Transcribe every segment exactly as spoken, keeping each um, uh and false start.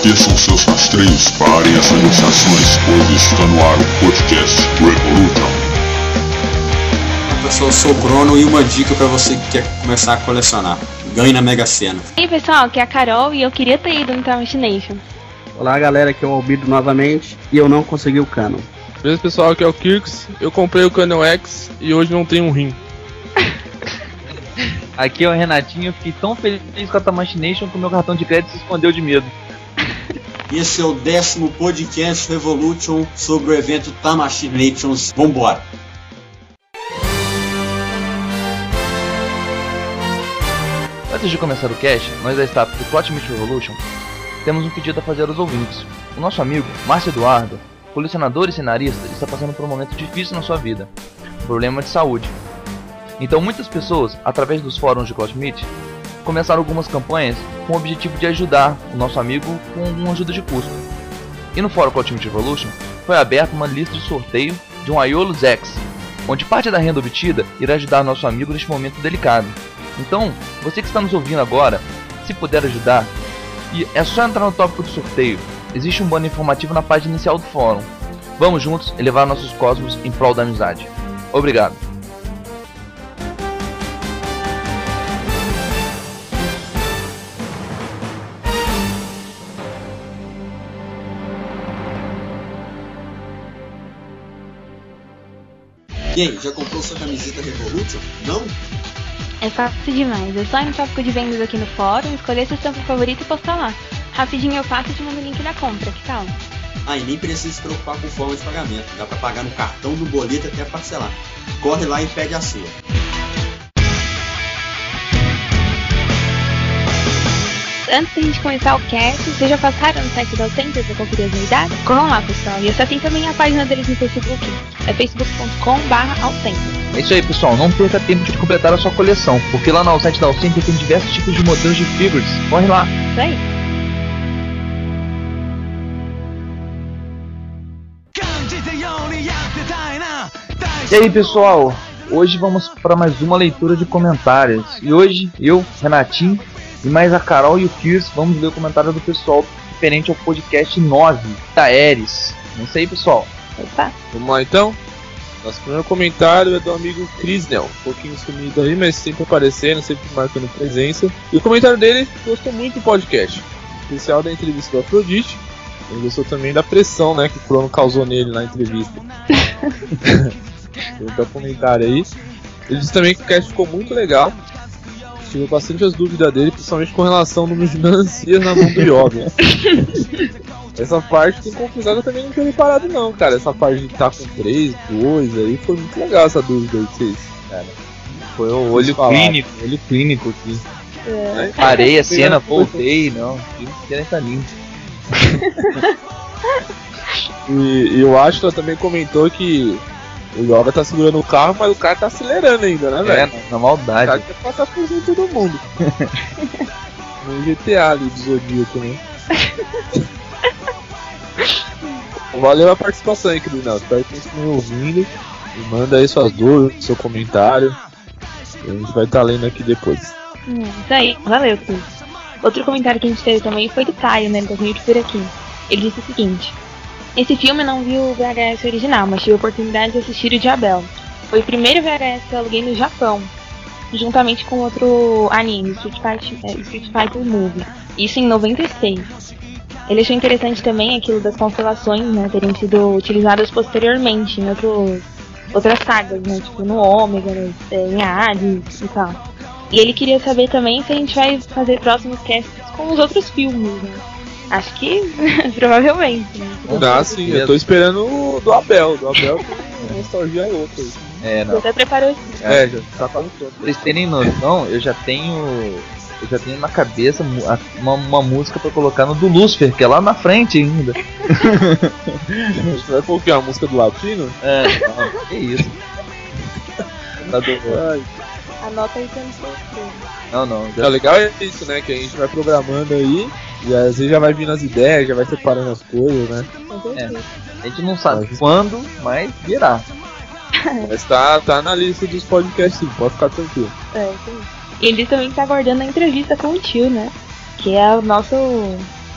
esqueçam seus rastreios, parem as negociações, pois está no ar o podcast Revolution. Olá pessoal, eu sou o Crono e uma dica para você que quer começar a colecionar: ganhe na Mega Sena. E aí pessoal, aqui é a Carol e eu queria ter ido no Time Nation. Olá galera, aqui é o Albido novamente e eu não consegui o Canon. Beleza pessoal, aqui é o Kirks, eu comprei o Canon X e hoje não tenho um rim. Aqui é o Renatinho, eu fiquei tão feliz com a Tamachination que o meu cartão de crédito se escondeu de medo. E esse é o décimo podcast Revolution sobre o evento Tamashinations. Vambora! Antes de começar o cast, nós da staff do Ultimate Revolution temos um pedido a fazer aos ouvintes. O nosso amigo, Márcio Eduardo, colecionador e cenarista, está passando por um momento difícil na sua vida, um problema de saúde. Então muitas pessoas, através dos fóruns de Cosmite, começaram algumas campanhas com o objetivo de ajudar o nosso amigo com alguma ajuda de custo. E no fórum Ultimate Revolution foi aberta uma lista de sorteio de um Aiolus X, onde parte da renda obtida irá ajudar nosso amigo neste momento delicado. Então, você que está nos ouvindo agora, se puder ajudar, e é só entrar no tópico do sorteio. Existe um banner informativo na página inicial do fórum. Vamos juntos elevar nossos cosmos em prol da amizade. Obrigado. E aí, já comprou sua camiseta Revolution? Não? É fácil demais, é só ir no tópico de vendas aqui no fórum, escolher seu estampa favorita e postar lá. Rapidinho eu faço e te mando o link da compra, que tal? Ah, e nem precisa se preocupar com forma de pagamento, dá pra pagar no cartão, do boleto até parcelar. Corre lá e pede a sua. Antes da gente começar o cast, vocês já passaram no site da Alcenter pra conferir as novidades? Corram lá pessoal, e acessem também a página deles no Facebook, é facebook ponto com barra Alcenter. É isso aí pessoal, não perca tempo de completar a sua coleção, porque lá no site da Alcenter tem diversos tipos de modelos de figures. Corre lá! Isso aí! E aí pessoal, hoje vamos para mais uma leitura de comentários. E hoje eu, Renatinho, e mais a Carol e o Kirs vamos ler o comentário do pessoal referente ao podcast nove da Ares. É isso aí pessoal. Opa! Vamos lá então? Nosso primeiro comentário é do amigo Crisnel, um pouquinho sumido aí, mas sempre aparecendo, sempre marcando presença. E o comentário dele: gostou muito do podcast, em especial da entrevista do Afrodite. Ele gostou também da pressão, né, que o Crono causou nele na entrevista. Tem um comentário aí. Ele disse também que o cast ficou muito legal. Tive bastante as dúvidas dele, principalmente com relação ao número de melancias na mão do Yoga. Essa parte tem confusão, eu também não tinha reparado não, cara. Essa parte de estar com três, dois aí, foi muito legal essa dúvida aí de vocês, cara. Foi o olho clínico, olho clínico aqui. É. Parei a cena, voltei, não, que cena tá linda. E, e o Ashton também comentou que o Yoga tá segurando o carro, mas o cara tá acelerando ainda, né, velho? É, na, na maldade. O cara quer passar por cima de todo mundo. No G T A ali do Zodíaco, né? Valeu a participação aí, Crisnel. Espero que vocês estejam ouvindo. E manda aí suas dúvidas, seu comentário. E a gente vai estar tá lendo aqui depois. Hum, isso aí, valeu, Cris. Outro comentário que a gente teve também foi do Caio, né, do Rio de por aqui. Ele disse o seguinte: esse filme eu não vi o V H S original, mas tive a oportunidade de assistir o de Abel. Foi o primeiro V H S que eu aluguei no Japão, juntamente com outro anime, Street Fighter, é, Street Fighter Movie. Isso em noventa e seis. Ele achou interessante também aquilo das constelações, né, terem sido utilizadas posteriormente em outros, outras sagas, né, tipo no Ômega, né, em Hades e tal. E ele queria saber também se a gente vai fazer próximos casts com os outros filmes, né. Acho que provavelmente, né. Ah, sim, eu tô esperando o do Abel. Do Abel tem nostalgia louca. É, não. Você até preparou isso. É, já tá falando todo. Pra vocês terem noção, eu já tenho. Eu já tenho na cabeça uma, uma música pra colocar no do Lucifer, que é lá na frente ainda. Você vai colocar a música do Latino? É, não, que isso. Tá do... Anota aí pra não esquecer. Não, não. Já... O legal é isso, né? Que a gente vai programando aí, e às vezes já vai vindo as ideias, já vai separando as coisas, né? É. A gente não sabe mas... quando, mas virá. Mas tá, tá na lista dos podcasts, sim, pode ficar tranquilo. É, sim. Ele também tá aguardando a entrevista com o tio, né? Que é o nosso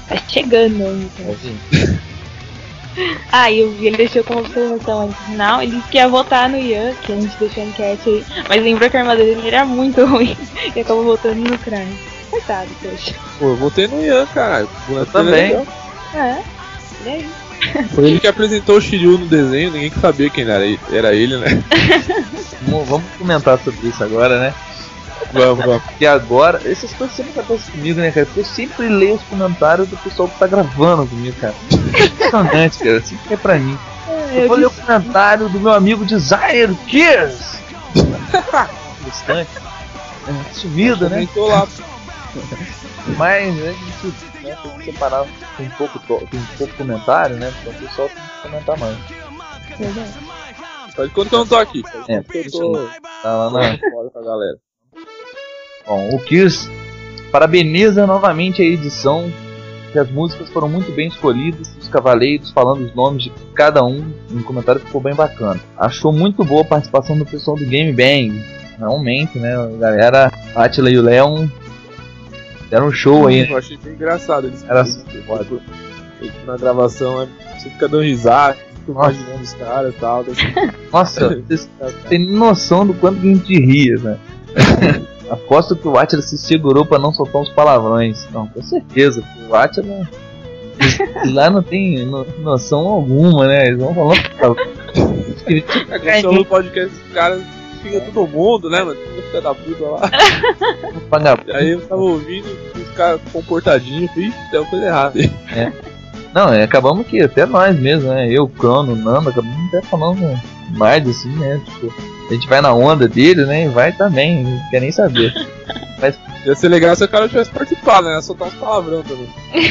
Tá chegando ainda. Ah, e eu vi, ele deixou como observação aí no final, ele disse que ia votar no Ian, que a gente deixou a enquete aí, mas lembrou que a armadura dele era muito ruim e acabou votando no Crime. Coitado, poxa. Pô, eu votei no Ian, caralho. Eu também. É, e aí? Foi ele que apresentou o Shiryu no desenho, ninguém que sabia quem era ele, era ele, né? Vamos, vamos comentar sobre isso agora, né? Vamos, vamos. Porque agora, essas coisas sempre acontecem comigo, né, cara? Porque eu sempre leio os comentários do pessoal que tá gravando comigo, cara. Impressionante, cara. Sempre é pra mim. É, Eu eu vou ler o disse... comentário do meu amigo Desire Gears. Bastante. É, sumido, né? Comentou lá. Mas a gente, né, tem que separar. Tem pouco, to- tem pouco comentário, né? Então o pessoal tem que comentar mais. Verdade. Faz de conta que eu não tô aqui. Faz de É, conta que eu isso tô aí. Tá lá na... fora com a galera. Bom, o Kiss parabeniza novamente a edição, que as músicas foram muito bem escolhidas, os cavaleiros falando os nomes de cada um, no comentário ficou bem bacana. Achou muito boa a participação do pessoal do Game Bang, realmente, né, a galera, a Atila e o Leon deram um show aí. Eu achei bem engraçado. Eles Era foram na gravação, né? Você fica dando risada, fica imaginando os caras e tal. Assim. Nossa, vocês têm noção do quanto que a gente ria, né? Aposto que o Atila se segurou pra não soltar uns palavrões. Não, com certeza, o Atila lá não tem no, noção alguma, né? Eles vão falando. A questão do podcast dos caras fica todo mundo, né, mano? Todo filho da puta lá. E aí eu tava ouvindo os caras comportadinhos, vixe, deu coisa errada aí. É. Não, é, acabamos que até nós mesmo, né? Eu, Crono, o Nando, acabamos até falando mais assim, né? Tipo, a gente vai na onda dele, né? E vai também, não quer nem saber. Mas ia ser legal se o cara tivesse participado, né? Soltar uns palavrão também.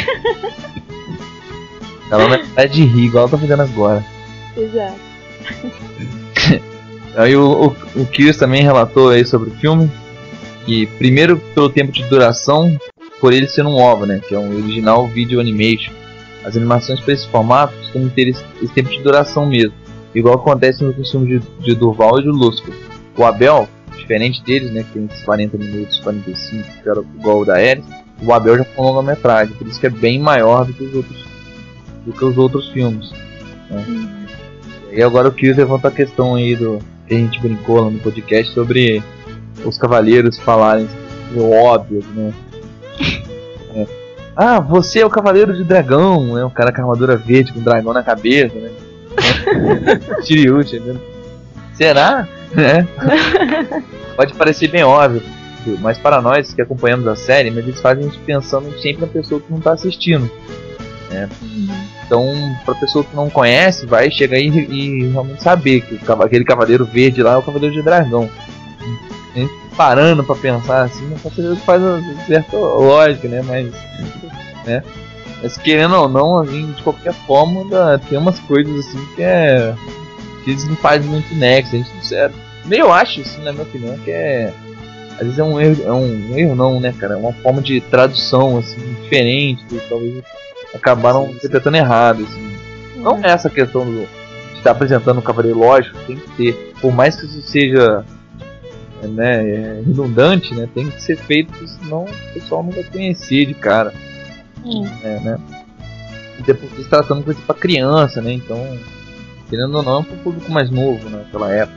ela não é de rir, igual ela tá fazendo agora. Exato. Aí o, o, o Kirs também relatou aí sobre o filme, que primeiro pelo tempo de duração, por ele ser um O V A, né? Que é um original video animation. As animações para esse formato costumam ter esse, esse tempo de duração mesmo, igual acontece no filme de, de Durval e de Lúcifer. O Abel, diferente deles, né, que tem esses quarenta minutos, quarenta e cinco, que era igual o da Ares, o Abel já foi um longa-metragem, por isso que é bem maior do que os outros, do que os outros filmes. Né? Uhum. E agora eu quis levantar a questão aí do que a gente brincou lá no podcast sobre os cavaleiros falarem o óbvio, né? É. Ah, você é o cavaleiro de dragão, né? O cara com a armadura verde com um dragão na cabeça, né? Shiryu, entendeu? Será? É. Pode parecer bem óbvio, mas para nós que acompanhamos a série, mas eles fazem isso pensando sempre na pessoa que não está assistindo. Né? Então, para pessoa que não conhece, vai chegar e, e realmente saber que o, aquele cavaleiro verde lá é o cavaleiro de dragão. A gente parando para pensar assim, não faz uma certa lógica, né? Mas, né? Mas querendo ou não, assim, de qualquer forma, dá, tem umas coisas assim que é. Que eles não fazem muito nexo. A gente, é, eu acho, assim, na minha opinião, que é. Às vezes é um erro, é um, um erro não, né, cara? É uma forma de tradução, assim, diferente, que talvez acabaram interpretando errado, assim. Não é essa questão do, de estar apresentando um cavaleiro, lógico, tem que ter. Por mais que isso seja, né, é redundante, né, tem que ser feito, porque senão o pessoal não vai conhecer de cara. Hum. É, né? E depois eles tratando coisa pra criança, né? Então, querendo ou não, é um público mais novo, né, naquela época.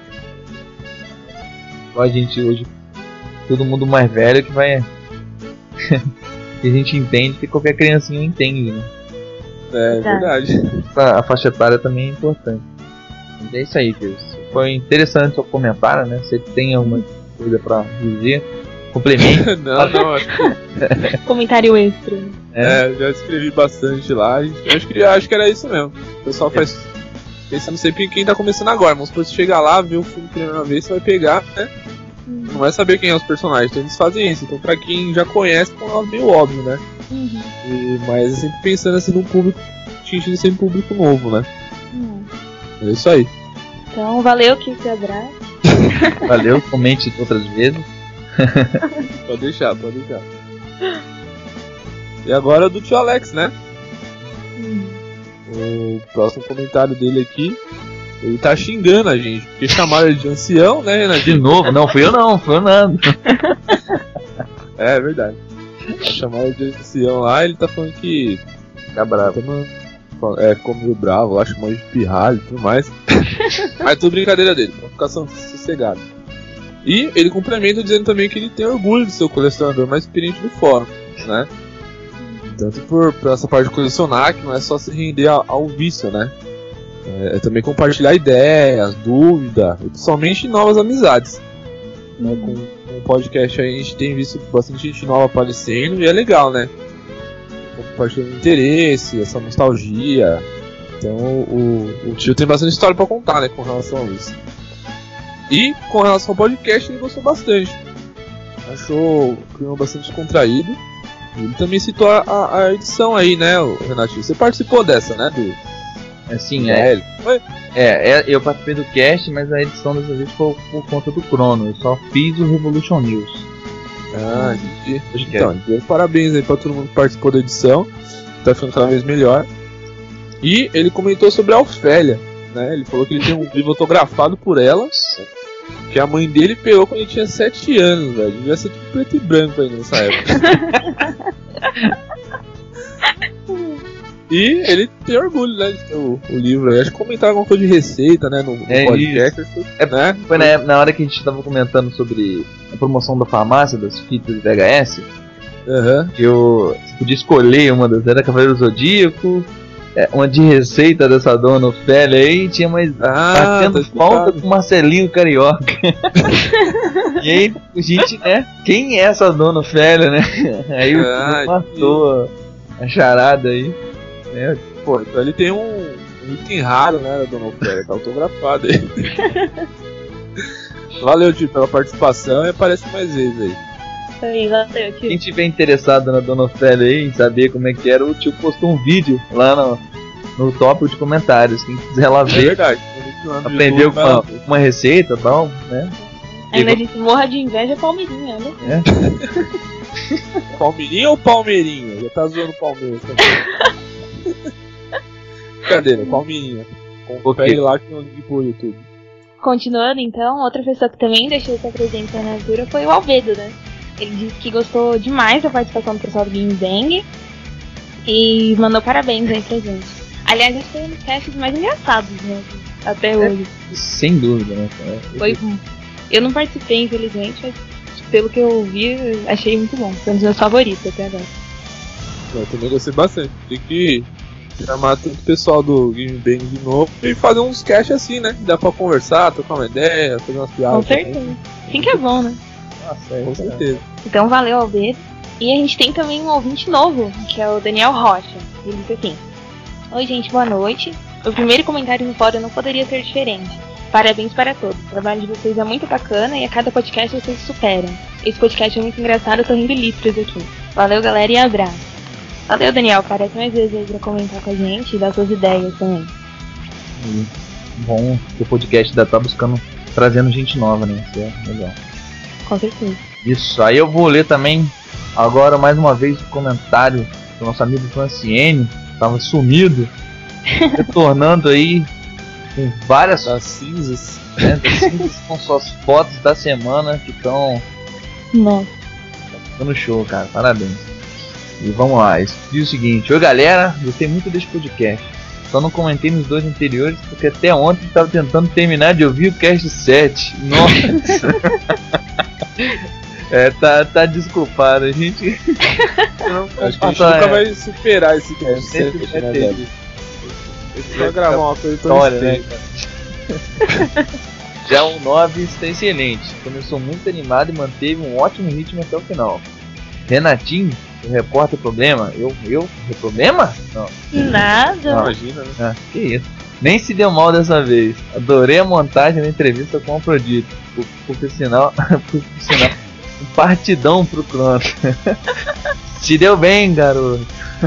Igual a gente hoje, todo mundo mais velho que vai. Que a gente entende que qualquer criancinha entende, né? É verdade. A faixa etária também é importante. Mas é isso aí, Deus. Foi interessante o seu comentário, né? Você tem alguma coisa pra dizer? Complemento. Não, não, acho que. Comentário extra. É, já escrevi bastante lá. Acho que, acho que era isso mesmo. O pessoal faz. Pensando sempre em quem tá começando agora. Mas se você chegar lá, ver o filme pela primeira vez, você vai pegar, né? Não vai saber quem é os personagens, então eles fazem isso. Então, pra quem já conhece, é um lado meio óbvio, né? Uhum. E, mas é sempre pensando assim num público, atingindo sempre um público novo, né? Uhum. É isso aí. Então, valeu, que abraço. Valeu, comente outras vezes. Pode deixar, pode deixar. E agora do tio Alex, né? Uhum. O próximo comentário dele aqui, ele tá xingando a gente, porque chamaram ele de ancião, né, Renatinho? De novo? Não, fui eu não, fui eu não. É, é verdade. Chamaram ele de ancião lá, ele tá falando que Fica bravo. É, ficou meio bravo, acho mais de pirralho e tudo mais. Mas tudo brincadeira dele, pra ficar sossegado. E ele complementa dizendo também que ele tem orgulho de ser o colecionador mais experiente do fórum, né? Tanto por, por essa parte de colecionar, que não é só se render ao, ao vício, né? É, é também compartilhar ideias, dúvidas, e principalmente novas amizades. Né? Com, com o podcast aí a gente tem visto bastante gente nova aparecendo e é legal, né? Compartilhando interesse, essa nostalgia. Então o, o tio tem bastante história pra contar, né, com relação a isso. E com relação ao podcast ele gostou bastante. Achou o clima bastante contraído. E ele também citou a, a edição aí, né, o Renatinho? Você participou dessa, né? Do... Assim, é. Foi? É, é, eu participei do cast, mas a edição dessa vez foi por conta do Crono. Eu só fiz o Revolution News. Ah, entendi. Então, então, parabéns aí pra todo mundo que participou da edição. Tá ficando cada vez melhor. E ele comentou sobre a Ofélia, né? Ele falou que ele tem um livro autografado por ela, que a mãe dele pegou quando ele tinha sete anos, velho. Devia ser tudo preto e branco aí nessa época. E ele tem orgulho, né, de ter o, o livro aí. Acho que comentaram alguma coisa de receita, né, no, no é podcast. É, né? Foi na, na hora que a gente tava comentando sobre a promoção da farmácia, das fitas de V H S. Uhum. Que eu você podia escolher uma das. Era Cavaleiro do Zodíaco, é, uma de receita dessa dona Ofélia aí, e tinha mais. Ah, batendo tá falta com Marcelinho Carioca. E aí, a gente, né? Quem é essa dona Ofélia, né? Aí o ah, matou a, a charada aí. É, pô, então ele tem um, um item raro, né, da Dona Ofélia, tá autografado aí. Valeu, tio, pela participação e aparece mais vezes aí. Aí, valeu, tio. Quem tiver interessado na Dona Ofélia aí, em saber como é que era, o tio postou um vídeo lá no, no tópico de comentários. Quem quiser lá ver, é verdade. aprendeu com uma, uma receita e tal, né? Ainda a gente morra de inveja Palmeirinha, né? É. Palmeirinha ou Palmeirinha? Já tá zoando o Palmeiras também. Brincadeira, Palmeirinha. Confere lá que não ligue pro YouTube. Continuando então, outra pessoa que também deixou sua presença na altura foi o Albedo, né? Ele disse que gostou demais da participação do pessoal do Game Bang e mandou parabéns aí pra gente. Aliás, a gente foi um dos casts mais engraçados, né? Até hoje. É, sem dúvida, né? Foi, eu não participei, infelizmente, mas pelo que eu ouvi, achei muito bom. Foi um dos meus favoritos até agora. Eu também gostei bastante. Tem que chamar todo o pessoal do Game Bang de novo e fazer uns casts assim, né? Dá pra conversar, trocar uma ideia, fazer umas piadas. Com certeza. Assim que é bom, né? Nossa, é, com certeza. Então valeu, Albedo. E a gente tem também um ouvinte novo, que é o Daniel Rocha. Ele disse assim: oi, gente, boa noite. O primeiro comentário no fórum não poderia ser diferente. Parabéns para todos. O trabalho de vocês é muito bacana e a cada podcast vocês superam. Esse podcast é muito engraçado, eu tô rindo litros aqui. Valeu, galera, e abraço. Valeu, Daniel. Parece mais vezes aí pra comentar com a gente e dar suas ideias também. Hum, bom que o podcast ainda tá buscando, trazendo gente nova, né? Isso é legal. Com certeza. Isso, aí eu vou ler também agora mais uma vez o comentário do nosso amigo Franciene, tava sumido, retornando aí com várias das cinzas, né, das cinzas com suas fotos da semana que estão Nossa. no show, cara, parabéns. E vamos lá, isso diz o seguinte: oi galera, gostei muito desse podcast. Só não comentei nos dois anteriores porque até ontem estava tentando terminar de ouvir o cast sete. Nossa! É, tá, tá desculpado, a gente. Acho que a gente nunca é... vai superar esse cast sete, né, velho? A gente vai gravar uma coisa história, né, cara? Já o nove está excelente. Começou muito animado e manteve um ótimo ritmo até o final. Renatinho, o repórter problema. Eu, eu, problema? Não. Nada. Não. Imagina, né? Ah, que isso. Nem se deu mal dessa vez. Adorei a montagem da entrevista com o Afrodite. Por, por sinal, por sinal, um partidão pro Crono. Se deu bem, garoto.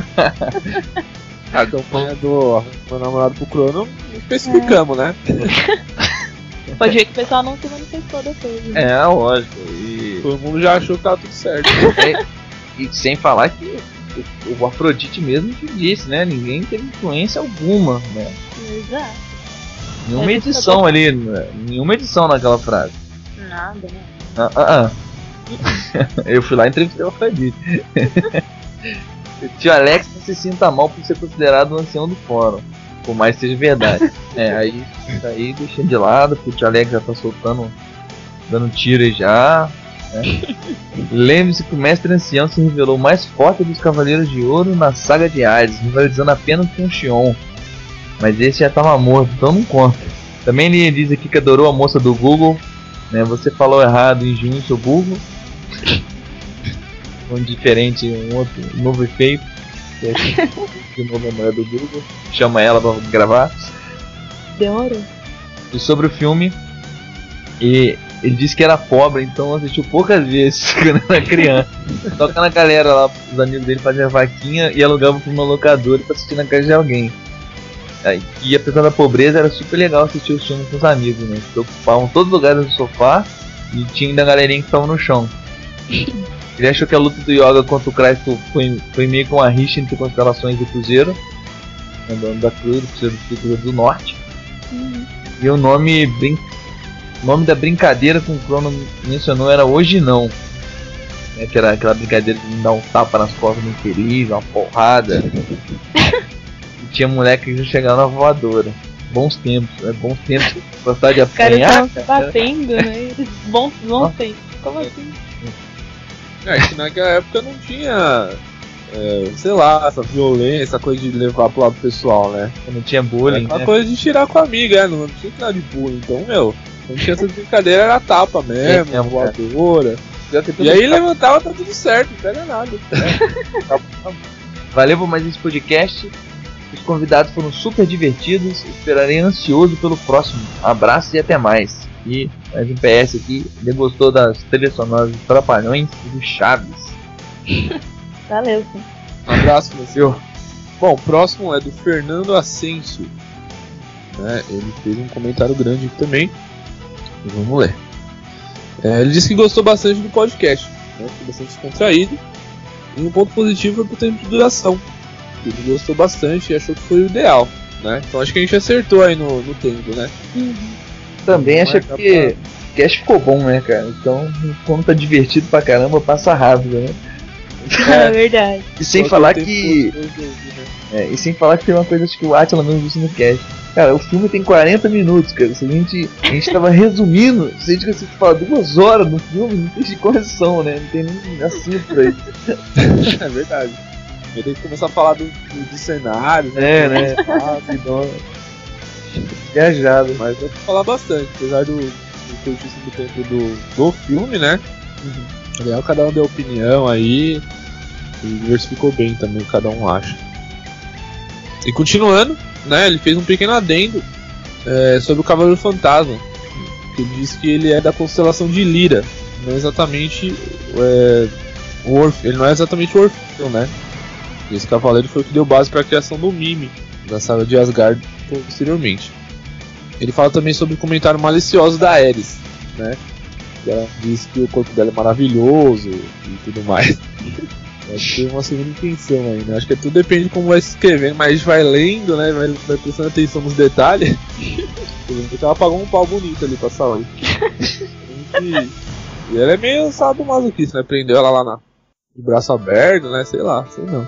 A campanha do meu namorado pro Crono, não especificamos, é. né? Pode ver que o pessoal não se manifestou depois. Né? É, lógico. E... todo mundo já achou que tava tudo certo. É, e sem falar que o, o Afrodite mesmo que disse, né? Ninguém teve influência alguma, né? Exato. Nenhuma edição ali, né? Nenhuma edição naquela frase. Nada, né? Ah, ah, ah. Eu fui lá e entrevistei o Afrodite. Tio Alex não se sinta mal por ser considerado o ancião do fórum, por mais que seja verdade. É, aí, aí deixando de lado, porque o tio Alex já tá soltando, dando tiro aí já. Né? Lembre-se que o mestre ancião se revelou mais forte dos Cavaleiros de Ouro na saga de Hades, rivalizando apenas com o Xion. Mas esse já tava morto, então não conta. Também ele diz aqui que adorou a moça do Google, né? Você falou errado em junho, seu burro. Um diferente, um outro um novo efeito. De novo a mulher do Google. Chama ela pra gravar. Demorou. E sobre o filme, e ele disse que era pobre, então assistiu poucas vezes quando era criança. Só que na galera lá, os amigos dele faziam vaquinha e alugavam pra uma locadora pra assistir na casa de alguém. E apesar da pobreza, era super legal assistir os filmes com os amigos, né? Que ocupavam todos os lugares do sofá e tinha ainda a galerinha que estava no chão. Ele achou que a luta do Yoga contra o Cristo foi, foi meio com uma rixa entre constelações do Cruzeiro, andando da Cruz, do Cruzeiro do Cruzeiro do Norte. Uhum. E o nome, brin... o nome da brincadeira que o Crono mencionou era Hoje Não. Né? Que era aquela brincadeira de dar um tapa nas costas do infeliz, uma porrada. E tinha moleque que já chegava na voadora. Bons tempos, né? Bons tempos. Gostar de apanhar. Os caras estavam se batendo, né? Bons, bons tempos. Como assim? É que naquela época não tinha, é, sei lá, essa violência, essa coisa de levar pro lado pessoal, né? Não tinha bullying, uma né? coisa de tirar com a amiga, né? Não tinha nada de bullying. Então, meu, não tinha essa brincadeira, era tapa mesmo, é, voadora. E aí levantava, tá tudo certo, não pega nada. Valeu por mais esse podcast. Os convidados foram super divertidos. Esperarei ansioso pelo próximo. Abraço e até mais. E mais um P S aqui. Ele gostou das trilhas sonoras dos Trapalhões e do Chaves. Valeu, sim. Um abraço, meu senhor. Bom, o próximo é do Fernando Ascenso. Né? Ele fez um comentário grande aqui também. E vamos ler. É, ele disse que gostou bastante do podcast. Né? Foi bastante descontraído. E um ponto positivo foi pro tempo de duração. Ele gostou bastante e achou que foi o ideal. Né? Então acho que a gente acertou aí no, no tempo, né? Uhum. Também achei que o cast ficou bom, né, cara? Então, quando tá divertido pra caramba, passa rápido, né? É verdade. E sem Só falar que que. tempo, né? É, e sem falar que tem uma coisa que o Atila não disse no cast. Cara, o filme tem quarenta minutos, cara. Se a gente, a gente tava resumindo, se a gente conseguisse falar duas horas no filme, não tem de correção, né? Não tem nem assim por aí. É verdade. Eu tenho que começar a falar do, do, do cenário, É, né? Ah, então, Viajado. mas eu vou falar bastante, apesar do, do curtíssimo tempo do, do filme, né? Uhum. Legal, cada um deu opinião aí e diversificou bem também, cada um acha. E continuando, né? Ele fez um pequeno adendo é, sobre o Cavaleiro Fantasma, que ele diz que ele é da constelação de Lira, não exatamente é, o Orf... ele não é exatamente o Orfeu, né? Esse cavaleiro foi o que deu base para a criação do Mime, da saga de Asgard posteriormente. Ele fala também sobre o comentário malicioso da Ares, né? Ela diz que o corpo dela é maravilhoso e tudo mais. Acho que tem uma segunda intenção aí, né? Acho que tudo depende de como vai se escrevendo, mas a gente vai lendo, né? Vai, vai prestando atenção nos detalhes. Porque ela pagou um pau bonito ali pra saúde. E, e ela é meio sadomasoquista, né? Prendeu ela lá na, de braço aberto, né? Sei lá, sei não.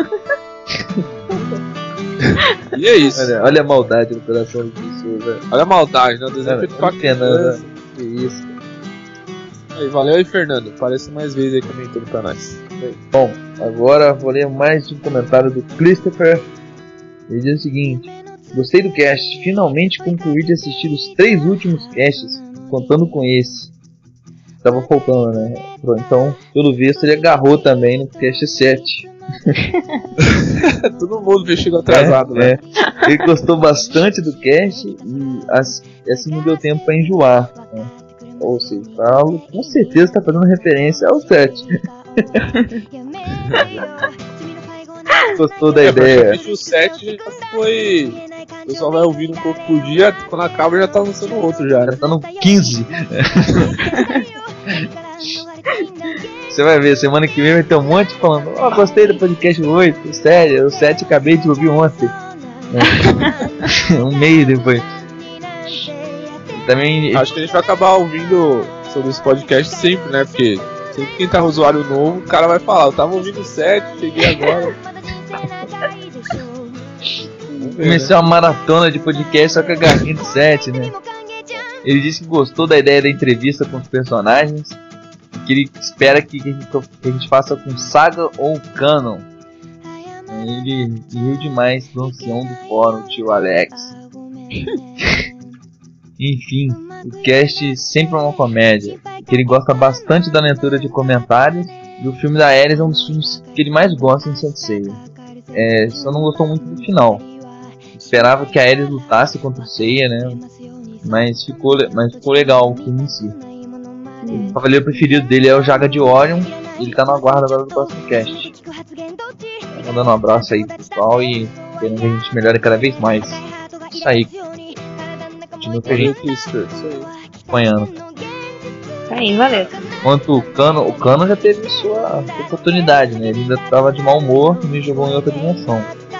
E é isso. Olha, olha a maldade no coração das pessoas, velho. Olha a maldade, né? O desenho feito pra criança. né? Que isso. Aí, valeu aí, Fernando. Aparece mais vezes aí comentando pra nós. Bom, agora vou ler mais um comentário do Christopher. Ele diz o seguinte: gostei do cast, finalmente concluí de assistir os três últimos casts, contando com esse. Tava faltando, né? Então, pelo visto, ele agarrou também no cast sete. Todo mundo chegou atrasado, é, né? É. Ele gostou bastante do cast e assim não deu tempo pra enjoar, né? Ou seja, Paulo com certeza tá fazendo referência ao sete. Gostou da é, ideia? O sete já foi. O pessoal vai ouvindo um pouco por dia, quando acaba já tá lançando outro já, né? Já tá no quinze. Você vai ver, semana que vem vai ter um monte falando: ó, oh, gostei do podcast oito, sério, o sete acabei de ouvir ontem. Um mês depois. Também... Acho que a gente vai acabar ouvindo sobre esse podcast sempre, né? Porque Sempre que entrar um usuário novo, o cara vai falar, eu tava ouvindo o sete, cheguei agora. Comecei uma maratona de podcast só com a garrinha do sete, né? Ele disse que gostou da ideia da entrevista com os personagens, que ele espera que a gente, que a gente faça com Saga ou Canon. Ele riu demais do ancião do fórum, tio Alex. Enfim, o cast sempre é uma comédia, que ele gosta bastante da leitura de comentários, e o filme da Ares é um dos filmes que ele mais gosta em Saint Seiya. É, só não gostou muito do final. Esperava que a Ares lutasse contra o Seiya, né? Mas ficou, mas ficou legal o filme em si. O cavaleiro preferido dele é o Jaga de Orion, e ele tá na guarda agora do próximo cast. Mandando um abraço aí pro pessoal e querendo que a gente melhore cada vez mais. Isso aí. Continua com a gente acompanhando. Isso aí, valeu. Enquanto o Cano, o Cano já teve sua oportunidade, né? Ele ainda tava de mau humor e me jogou em outra dimensão.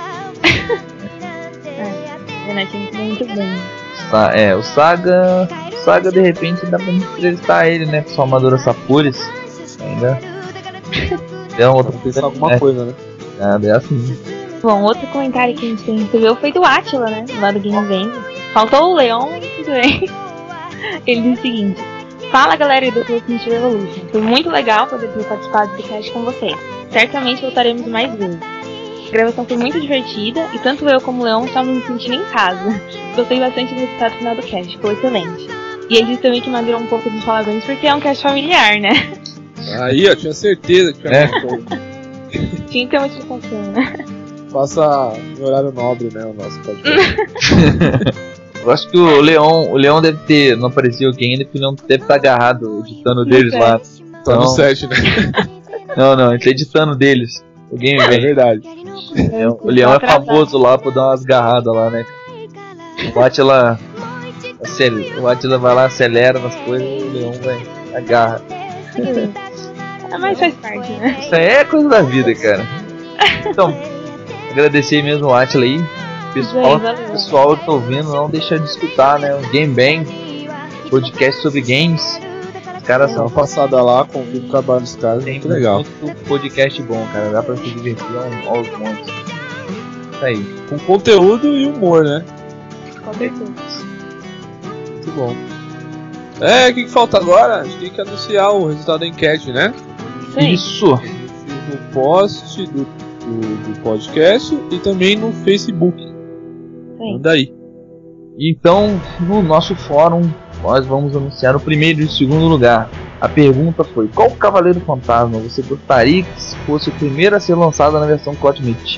É, o Netinho tá muito bem. É, o Saga. O Saga de repente dá pra entrevistar ele, né? Com sua armadura Sapuris. Ainda. Deu uma outra pensar alguma é. coisa, né? É, é assim. Bom, outro comentário que a gente recebeu foi do Atila, né? Lá do Game Vendo. Faltou o Leon, tudo bem. Ele disse o seguinte: fala galera do Cosmic Revolution. Foi muito legal poder ter participado do cast com vocês. Certamente voltaremos mais vezes. A gravação foi muito divertida e tanto eu como o Leon estávamos nos sentindo em casa. Gostei bastante do resultado final do cast, ficou excelente. E ele disse também que mandou um pouco dos palavrões porque é um cast familiar, né? Aí, ó, tinha certeza que tinha é. uma coisa. Tinha que ter uma explicação, né? Passa em horário nobre, né, o nosso podcast. Eu acho que o Leon, o Leon deve ter, não apareceu aqui ainda, porque o Leon deve estar agarrado editando deles lá. Tá no set, né? Não, não, ele tá editando deles. O game é verdade. É, o Leon é famoso lá por dar umas garradas lá, né? O Atila, o Atila vai lá, acelera nas coisas e o Leon vai, agarra. É, mas faz parte, né? Isso aí é coisa da vida, cara. Então, agradecer mesmo o Atila aí. Pessoal, pessoal que tá ouvindo, não deixa de escutar, né? O Game Bang, podcast sobre games. Os caras são passada lá, convido o trabalho dos caras, tem muito legal. Muito podcast bom, cara. Dá pra se divertir aos montes. Isso aí. Com conteúdo e humor, né? Com certeza. Muito bom. É, o que, que falta agora? A gente tem que anunciar o resultado da enquete, né? Sim. Isso. No post do, do, do podcast e também no Facebook. Sim. Manda aí. Então, no nosso fórum, nós vamos anunciar o primeiro e o segundo lugar. A pergunta foi: qual Cavaleiro Fantasma você gostaria que fosse o primeiro a ser lançado na versão Cosmic?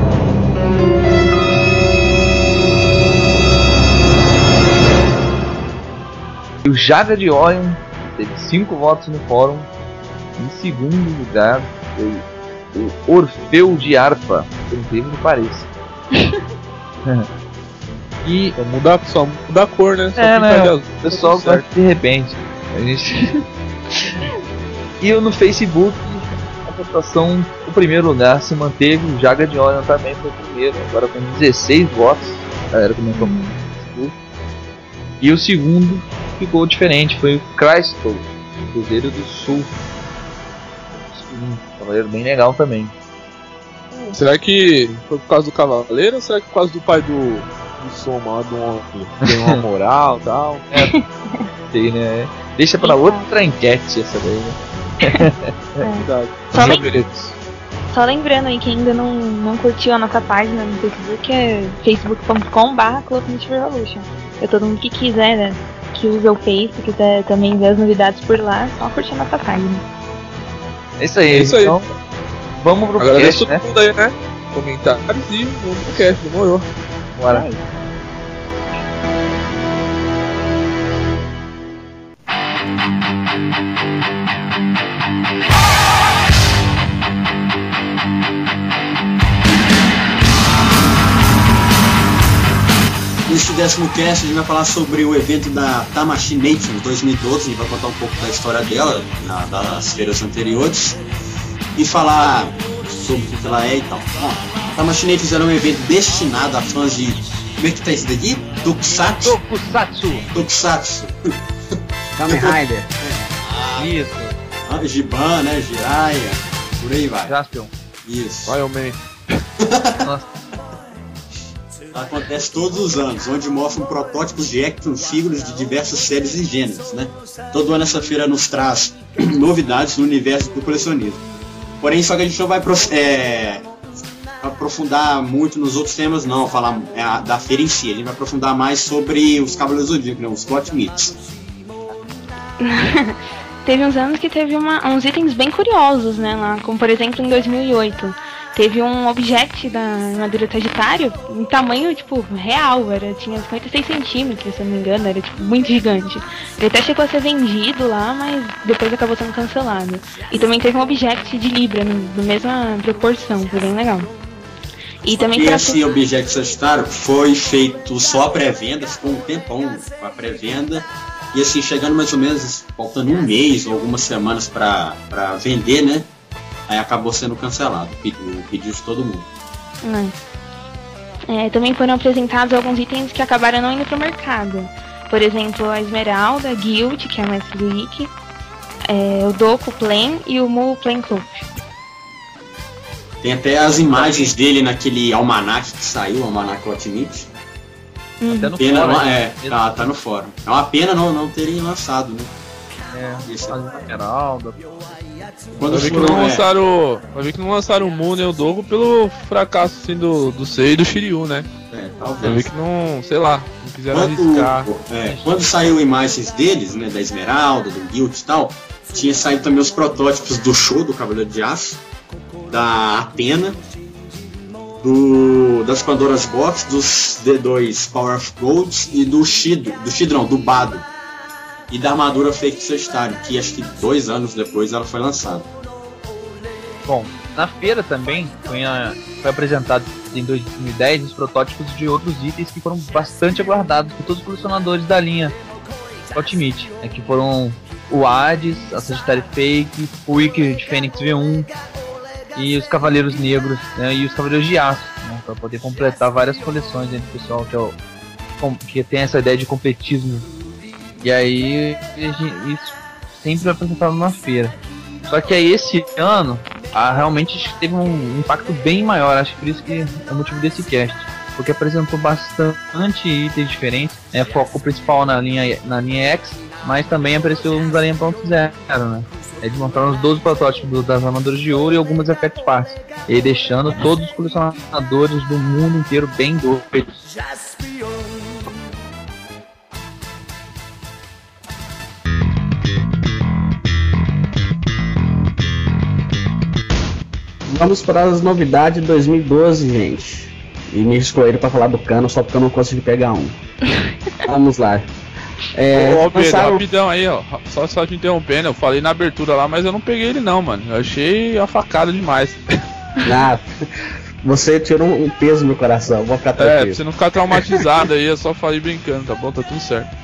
E o Jaga de Orion teve cinco votos no fórum. Em segundo lugar foi o Orfeu de Harpa, por incrível que pareça. E só muda, só muda a cor, né? Só é, né? De azul, o pessoal gosta de repente. A gente... E eu no Facebook, a votação, o primeiro lugar se manteve. O Jaga de Orion também foi o primeiro, agora com dezesseis votos. A galera comentou no Facebook. E o segundo ficou diferente, foi o Crystal, Cruzeiro do Sul. Um cavaleiro bem legal também. Será que foi por causa do cavaleiro ou será que por causa do pai do, do Soma, do homem? Tem uma moral e tal? É, sei, né? Deixa pra outra enquete essa daí, né? É. Verdade. Só, lem Só lembrando aí que ainda não, não curtiu a nossa página no Facebook, é facebook ponto com barra Cosmic Revolution. É todo mundo que quiser, né, que usa o Face, quiser também ver as novidades por lá, só curtir a nossa página. É isso aí, é isso aí. Então vamos pro Agradeço cast, né? todo mundo aí, né? Comentários e vamos pro cast, demorou. Bora. É Neste décimo cast a gente vai falar sobre o evento da Tamashii Nation dois mil e doze, a gente vai contar um pouco da história dela, na, das feiras anteriores, e falar sobre o que ela é e tal. Bom, a Tamashii Nation era um evento destinado a fãs de... Como é que tá isso daqui? Tokusatsu? Tokusatsu. Tokusatsu. Kamen Rider. Isso. Giban, né? Jiraiya, por aí vai. Jaspion. Isso. Vai, homem. Nossa. Acontece todos os anos, onde mostram protótipos de action figures de diversas séries e gêneros, né? Todo ano essa feira nos traz novidades no universo do colecionismo. Porém, só que a gente não vai é, aprofundar muito nos outros temas, não, falar é, da feira em si. A gente vai aprofundar mais sobre os Cavaleiros do Zodíaco, né? Os Plot Myths. Teve uns anos que teve uma, uns itens bem curiosos, né, lá, como por exemplo em dois mil e oito. Teve um objeto da armadura Sagitário, em tamanho, tipo, real, era, tinha cinquenta e seis centímetros, se eu não me engano, era, tipo, muito gigante. Ele até chegou a ser vendido lá, mas depois acabou sendo cancelado. E também teve um objeto de Libra, na mesma proporção, foi bem legal. E também e pra... esse objeto Sagitário foi feito só a pré-venda, ficou um tempão a pré-venda. E assim, chegando mais ou menos, faltando um mês ou algumas semanas para vender, né? Aí acabou sendo cancelado, o pedido de todo mundo. É, também foram apresentados alguns itens que acabaram não indo pro mercado. Por exemplo, a Esmeralda, a Guild, que é a mestre do Ikki, é, o Doku Plan e o Mu Plan Cloth. Tem até as imagens dele naquele almanac que saiu, o almanac Ultimate. Uhum. Até no Pena, fórum, não, né? é, tá, tá no fórum. É uma pena não, não terem lançado, né? É, Isso. a Esmeralda. Quando Vai ver que não foram, é, lançaram. Vai ver que não lançaram o Moon nem o Dogo pelo fracasso assim, do, do Sei e do Shiryu, né? é, Vai ver talvez. que não, sei lá, não quiseram Quando, arriscar. é, quando saiu imagens deles, né, da Esmeralda, do Guild e tal, tinha saído também os protótipos do Show, do Cavaleiro de Aço, da Athena, do, das Pandora's Box, dos D dois Power of Gold e do Shido, do Shido não, do Bado, e da armadura Fake Sagitário, que acho que dois anos depois ela foi lançada. Bom, na feira também foi, a, foi apresentado em dois mil e dez os protótipos de outros itens que foram bastante aguardados por todos os colecionadores da linha Ultimate, né, que foram o Hades, a Sagitário Fake, o Ikki de Fênix V um e os Cavaleiros Negros, né, e os Cavaleiros de Aço, né, para poder completar várias coleções entre o pessoal que, é o, que tem essa ideia de completismo. E aí isso sempre é apresentado na feira. Só que aí esse ano ah, realmente teve um impacto bem maior, acho que por isso que é o motivo desse cast. Porque apresentou bastante itens diferentes, é, foco principal na linha, na linha X, mas também apareceu um da linha ponto zero, né? Eles montaram os doze protótipos das armaduras de ouro e algumas effect parts, e deixando todos os colecionadores do mundo inteiro bem doidos. Vamos para as novidades de dois mil e doze, gente. E me escolheram para falar do Cano só porque eu não consegui pegar um. Vamos lá. É, Ô, Pedro, lançaram... rapidão aí, ó. Só, só te interrompendo, eu falei na abertura lá, mas eu não peguei ele não, mano. Eu achei a facada demais. Ah, você tirou um peso no meu coração, vou ficar É, pra tranquilo. você não ficar traumatizado aí, eu só falei brincando, tá bom? Tá tudo certo.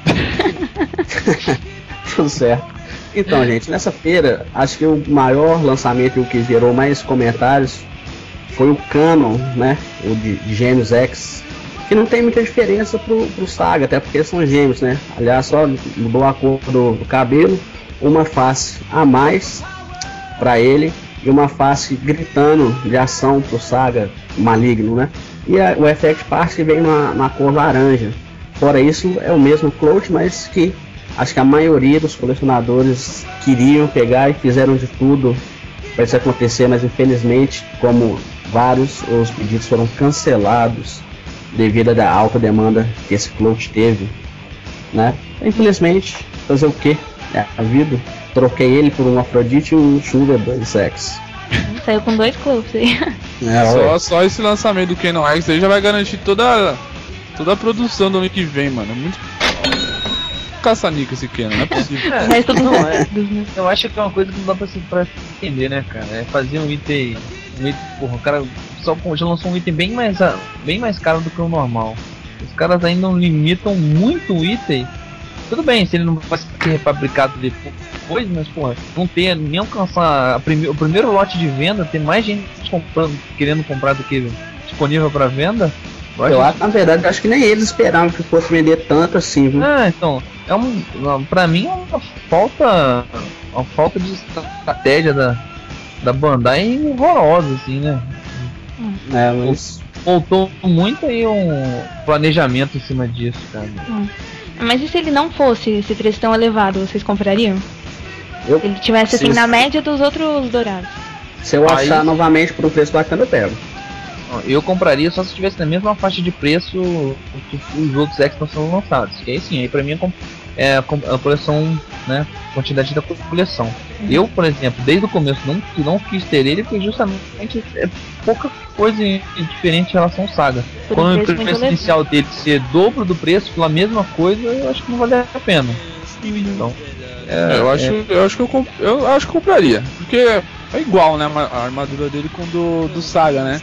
Tudo certo. Então, gente, nessa feira, acho que o maior lançamento e o que gerou mais comentários foi o Canon, né? O de, de Gêmeos X, que não tem muita diferença pro, pro Saga, até porque são gêmeos, né? Aliás, só mudou a cor do, do cabelo, uma face a mais pra ele e uma face gritando de ação pro Saga maligno, né? E a, o Effect Part vem na, na cor laranja. Fora isso, é o mesmo Cloth, mas que acho que a maioria dos colecionadores queriam pegar e fizeram de tudo para isso acontecer, mas infelizmente, como vários, os pedidos foram cancelados devido à alta demanda que esse Cloth teve, né? Infelizmente, fazer o que? É a vida. Troquei ele por um Afrodite e um Sugar dois X. Saiu com dois Cloths aí. É, Só, só esse lançamento do Canon X aí já vai garantir toda, toda a produção do ano que vem, mano. É muito caça-nica esse Canon, não é possível. O resto tudo Não, é, dos, né? eu acho que é uma coisa que não dá pra, se, pra entender, né, cara? É fazer um item. Um item porra, o cara só já lançou um item bem mais, bem mais caro do que o normal. Os caras ainda limitam muito o item. Tudo bem, se ele não vai ser refabricado depois, mas porra, não ter nem alcançar a prime o primeiro lote de venda, ter mais gente comprando, querendo comprar do que disponível para venda. Eu acho, eu acho, na verdade, acho que nem eles esperavam que fosse vender tanto assim, viu? Ah, então, é um, pra mim é uma falta uma falta de estratégia da, da Bandai horrorosa, assim, né? É, mas... Faltou muito aí um planejamento em cima disso, cara. Hum. Mas e se ele não fosse esse preço tão elevado, vocês comprariam? Eu, Se ele tivesse assim se, na média dos outros dourados. Se eu Aí- achar novamente por um preço bacana, eu pego. Eu compraria só se tivesse na mesma faixa de preço que os outros X não são lançados. Que aí sim, aí pra mim é com- é a, com- a coleção, né? Quantidade da coleção. Eu, por exemplo, desde o começo não, não quis ter ele porque justamente é pouca coisa em- diferente em relação ao Saga. Por um Quando o preço muito preço elevado. inicial dele ser dobro do preço pela mesma coisa, eu acho que não vale a pena. Então, é, É, eu, acho, é- eu acho que eu, comp- eu acho que compraria. Porque é igual, né? A armadura dele com do, do Saga, né?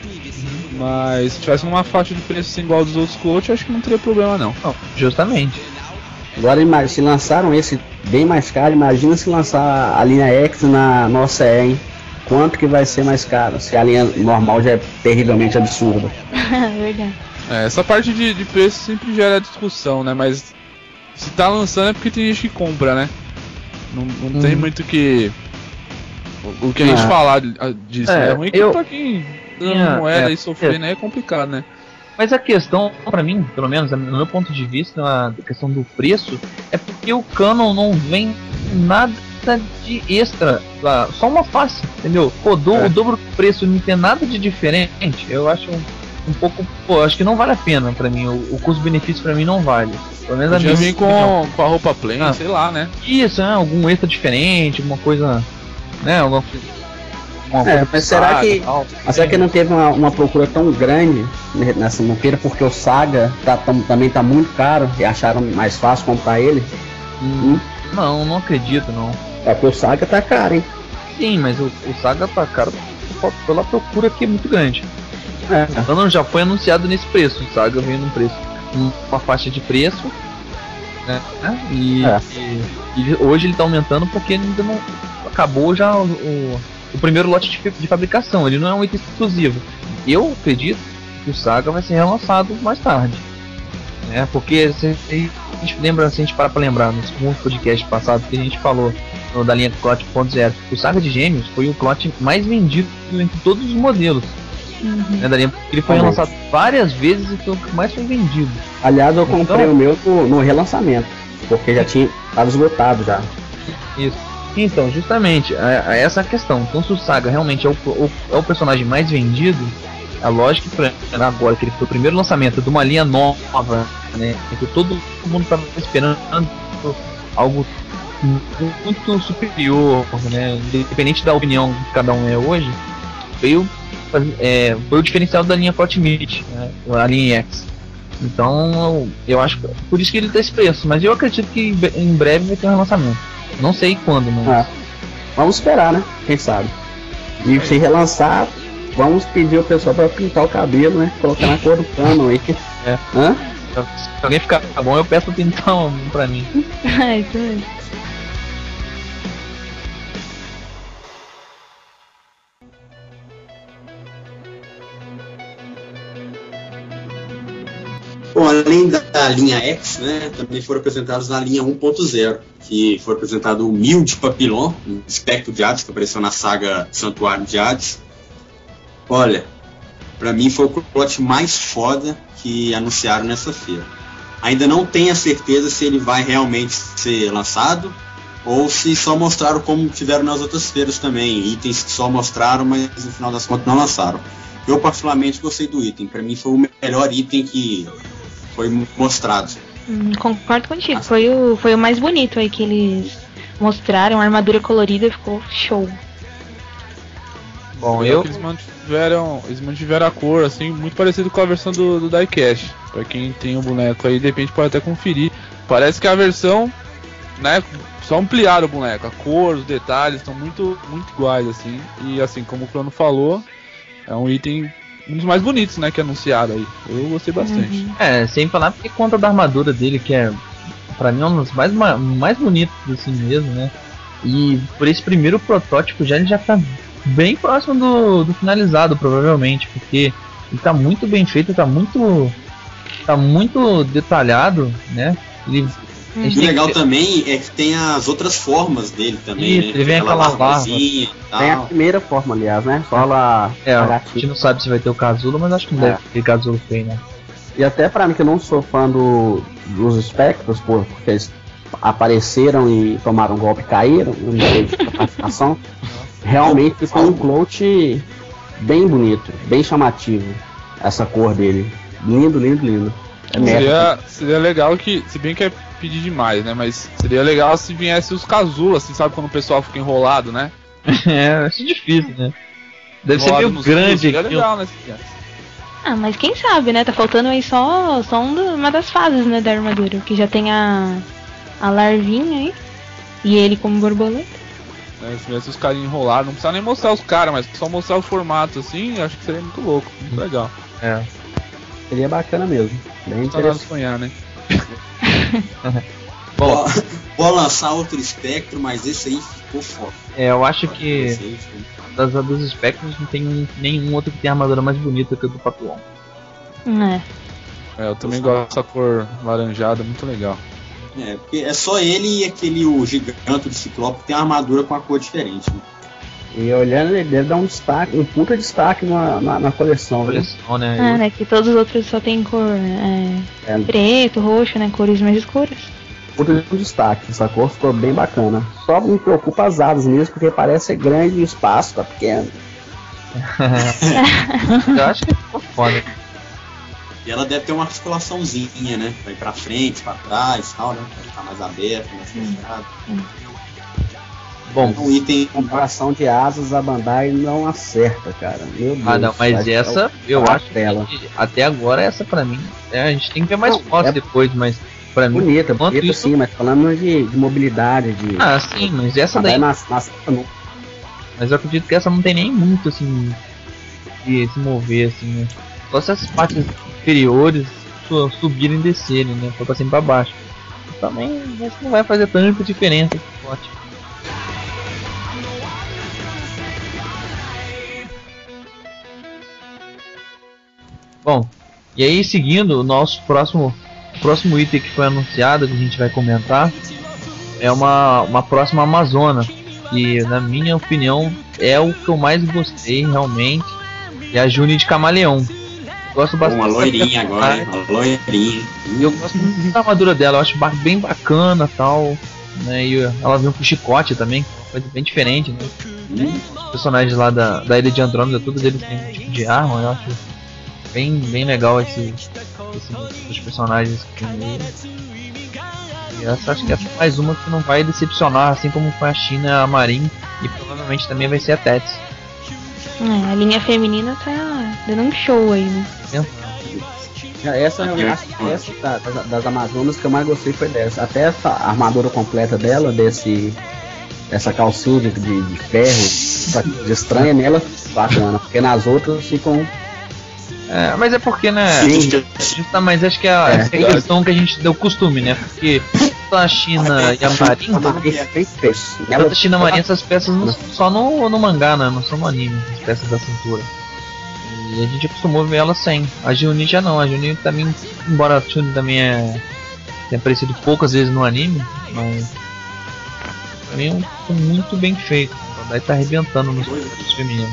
Mas se tivesse uma faixa de preço assim, igual dos outros Cloth, eu acho que não teria problema não. não, justamente. Agora, ima- se lançaram esse bem mais caro, imagina se lançar a linha X na nossa E, hein? Quanto que vai ser mais caro? Se a linha normal já é terrivelmente absurda. Verdade. É, essa parte de, de preço sempre gera discussão, né? Mas se tá lançando é porque tem gente que compra, né? Não, não tem Uhum. muito que. O, o que a gente Ah. falar de- a- disso. É, É, ruim que eu- pra quem dando É, moeda é, e sofrendo aí é complicado, né? Mas a questão, pra mim, pelo menos no meu ponto de vista, a questão do preço, é porque o Canon não vem nada de extra, ah, só uma face, entendeu? Rodou É. o dobro do preço, não tem nada de diferente. Eu acho um, um pouco, pô, acho que não vale a pena pra mim. O, o custo-benefício pra mim não vale. Pelo menos a Já minha vem opinião. com, com a roupa plain, Ah. sei lá, né? Isso, né? Algum extra diferente, alguma coisa, né? Alguma coisa. Uma É, coisa mas será saga que- e tal. Mas será que não teve uma, uma procura tão grande nessa feira porque o Saga tá, tam- também tá muito caro e acharam mais fácil comprar ele? Hum. Não, não acredito, não. É porque o Saga tá caro, hein? Sim, mas o, o Saga tá caro por- pela procura que é muito grande. É. Então não, já foi anunciado nesse preço, o Saga veio num preço, uma faixa de preço, né? E, É. e- e hoje ele tá aumentando porque ainda não acabou já o, o, o primeiro lote de, de fabricação, ele não é um item exclusivo. Eu acredito que o Saga vai ser relançado mais tarde, né? Porque se a gente lembra, se a gente parar pra lembrar nos segundo podcast passado que a gente falou no, da linha Cloth ponto zero, o Saga de Gêmeos foi o Cloth mais vendido entre todos os modelos. Uhum. Né, da linha, porque ele foi Ah, mas- relançado várias vezes e foi o que mais foi vendido. Aliás, eu comprei Então- o meu no, no relançamento, porque já tinha tava esgotado já. Isso. Então, justamente, é, é essa a questão. Então, se o Saga realmente é o, o- é o personagem mais vendido, é lógico que pra- agora que ele foi o primeiro lançamento de uma linha nova, né, que todo mundo estava esperando algo muito superior, né, independente da opinião que cada um é hoje, veio, é, foi o diferencial da linha Cotmit, né, a linha X. Então, eu acho que por isso que ele tá esse preço, mas eu acredito que em breve vai ter um relançamento. Não sei quando, mas Ah, vamos esperar, né? Quem sabe? E se relançar, vamos pedir o pessoal para pintar o cabelo, né? Colocar na cor do cano aí. É. Hã? se alguém ficar bom, eu peço pra pintar um pra mim. É isso mesmo. Bom, além da linha X, né, também foram apresentados na linha um ponto zero, que foi apresentado o Mil de Papillon, um espectro de Hades, que apareceu na saga Santuário de Hades. Olha, pra mim foi o plot mais foda que anunciaram nessa feira. Ainda não tenho a certeza se ele vai realmente ser lançado, ou se só mostraram como tiveram nas outras feiras também, itens que só mostraram, mas no final das contas não lançaram. Eu particularmente gostei do item, pra mim foi o melhor item que foi mostrado. Hum, concordo contigo. Foi o, foi o mais bonito aí que eles mostraram. A armadura colorida ficou show. Bom, Eu eu. que eles mantiveram, eles mantiveram a cor assim, muito parecido com a versão do, do Diecast. Pra quem tem o boneco aí, de repente pode até conferir. Parece que a versão, né, só ampliaram o boneco. A cor, os detalhes estão muito, muito iguais assim. E assim, como o Crono falou, é um item, um dos mais bonitos, né, que anunciaram aí. Eu gostei bastante. Uhum. É, sem falar porque conta da armadura dele, que é, pra mim, um dos mais, ma- mais bonitos assim mesmo, né? E por esse primeiro protótipo já ele já tá bem próximo do, do finalizado, provavelmente, porque ele tá muito bem feito, tá muito. tá muito detalhado, né? Ele A gente E o tem legal que- também é que tem as outras formas dele também, Isso, né? ele vem aquela larvazinha e Tem a tal. primeira forma, aliás, né? Só lá É, a a gente gatinha. não sabe se vai ter o Casulo, mas acho que não É. deve ter Casulo feio, né? E até pra mim, que eu não sou fã do, dos espectros, pô, porque eles apareceram e tomaram um golpe e caíram, no meio de participação, realmente ficou um clout bem bonito, bem chamativo, essa cor dele. Lindo, lindo, lindo. É merda. Seria, seria legal que, se bem que é pedir demais, né? Mas seria legal se viesse os casulos, assim, sabe? Quando o pessoal fica enrolado, né? É, acho difícil, né? Deve ser Enrolado meio nos grande fios, seria aqui. legal, né? se viesse. Ah, mas quem sabe, né? Tá faltando aí só, só um do- uma das fases, né, da armadura. Que já tem a, a larvinha aí. E ele como borboleta. Né, se viesse os caras enrolados, não precisa nem mostrar os caras, mas só mostrar o formato assim, acho que seria muito louco, muito legal. É. Seria bacana mesmo. Bem Não tá nada de interessante. sonhar, né? Bom, Vou, vou lançar outro espectro, mas esse aí ficou foda. é, eu acho que Esse aí ficou- das dos Spectros não tem um- nenhum outro que tenha armadura mais bonita que a do Papillon. É. É, eu também gosto dessa cor laranjada, muito legal. É, porque é só ele e aquele o gigante do Ciclope que tem uma armadura com a cor diferente. Né? E olhando, ele deve dar um destaque, um puta destaque na, na, na coleção, viu? Coleção, né? Ah, né? Que todos os outros só tem cor é, É, preto, roxo, né? Cores mais escuras. puta de destaque, essa cor ficou bem bacana. Só me preocupa as asas mesmo, porque parece ser grande e o espaço tá pequeno. Eu acho que ficou foda. E ela deve ter uma articulaçãozinha, né? Vai pra frente, pra trás e tal, né? Pra ficar mais aberto, mais fechado. Bom, Um item. Comparação de asas, a Bandai não acerta, cara. Meu Deus. ah não, mas Vai essa, ficar eu pra acho tela. que até agora essa pra mim, é, a gente tem que ver mais Não, fotos é- depois, mas pra mim, Bonita, enquanto bonita isso- sim, mas falando de, de mobilidade, de. ah sim, mas essa Bandai daí, nas, nas, no- mas eu acredito que essa não tem nem muito assim de se mover assim, né? Só se as partes inferiores su- subirem e descerem, né? Pra cima e pra baixo. Também acho que não vai fazer tanta diferença. Ótimo. Bom, e aí seguindo o nosso próximo próximo item que foi anunciado, que a gente vai comentar, é uma, uma próxima Amazona, que na minha opinião é o que eu mais gostei realmente, é a Juni de Camaleão. Gosto bastante Uma dessa loirinha agora, personagem. hein? Uma loirinha. Eu gosto muito da armadura dela, eu acho ba- bem bacana tal, né? E ela vem com chicote também, coisa bem diferente, né? Os personagens lá da, da Ilha de Andrômeda, todos eles têm um tipo de arma, eu acho bem, bem legal esse, esse os personagens que tem aí. E essa, acho que essa é mais uma que não vai decepcionar, assim como foi a China e a Marin, e provavelmente também vai ser a Tets. É, a linha feminina tá dando um show aí, né? Essa eu acho que essa da- das, das Amazonas que eu mais gostei foi dessa. Até essa armadura completa dela, desse essa calcinha de, de, de ferro, essa coisa estranha nela, bacana. Porque nas outras ficam. É, mas é porque, né? Sim. Justa, mas acho que é a, É. essa é a questão que a gente deu costume, né? Porque tanto a China e a Marin, tanto a China e a Marin, essas peças não, só no, no mangá, né? Não são no anime, as peças da cintura. E a gente acostumou ver elas sem. A Juni já não, a Juni também, embora a Juni também é, tenha aparecido poucas vezes no anime, mas pra mim é um, muito bem feito. A Bandai tá arrebentando nos produtos femininos.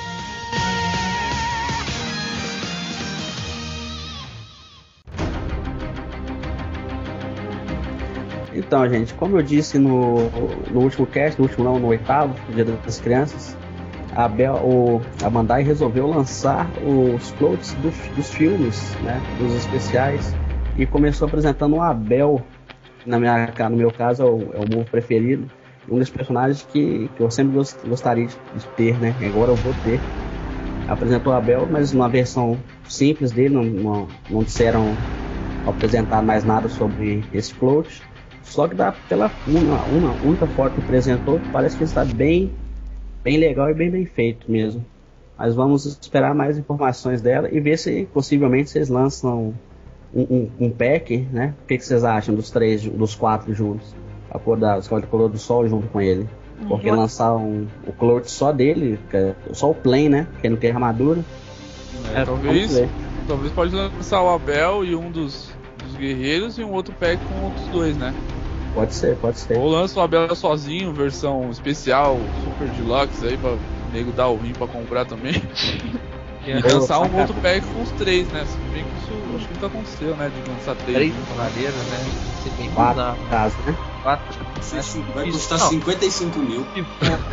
Então, gente, como eu disse no, no último cast, no último não, no oitavo, no Dia das Crianças, a, Bel, o, a Bandai resolveu lançar os floats do, dos filmes, né, dos especiais, e começou apresentando o Abel, na minha, no meu caso é o, é o meu preferido, um dos personagens que, que eu sempre gost, gostaria de, de ter, né, agora eu vou ter. Apresentou o Abel, mas numa versão simples dele, não, não, não disseram apresentar mais nada sobre esse float. Só que dá pela uma, uma única foto que apresentou, parece que está bem, bem legal e bem bem feito mesmo. Mas vamos esperar mais informações dela e ver se possivelmente vocês lançam um, um, um pack, né? O que, que vocês acham dos três, dos quatro juntos? A cor da, a cor do sol junto com ele. Porque Uhum. lançar um, o cloth só dele, que é só o plain, né? Porque não tem armadura. É, Vamos talvez, ver. talvez pode lançar o Abel e um dos, dos guerreiros e um outro pack com outros dois, né? Pode ser, pode ser. Ou lança o Abel sozinho, versão especial, Super Deluxe aí, pra o nego dar o rim pra comprar também. E lançar um outro pack com os três, né? Se bem que isso acho que nunca aconteceu, né? De lançar três. Três cavaleiros, né? Você tem que Quatro, usar. no caso, né? Quatro. Vai Isso, custar não. cinquenta e cinco mil. Tipo,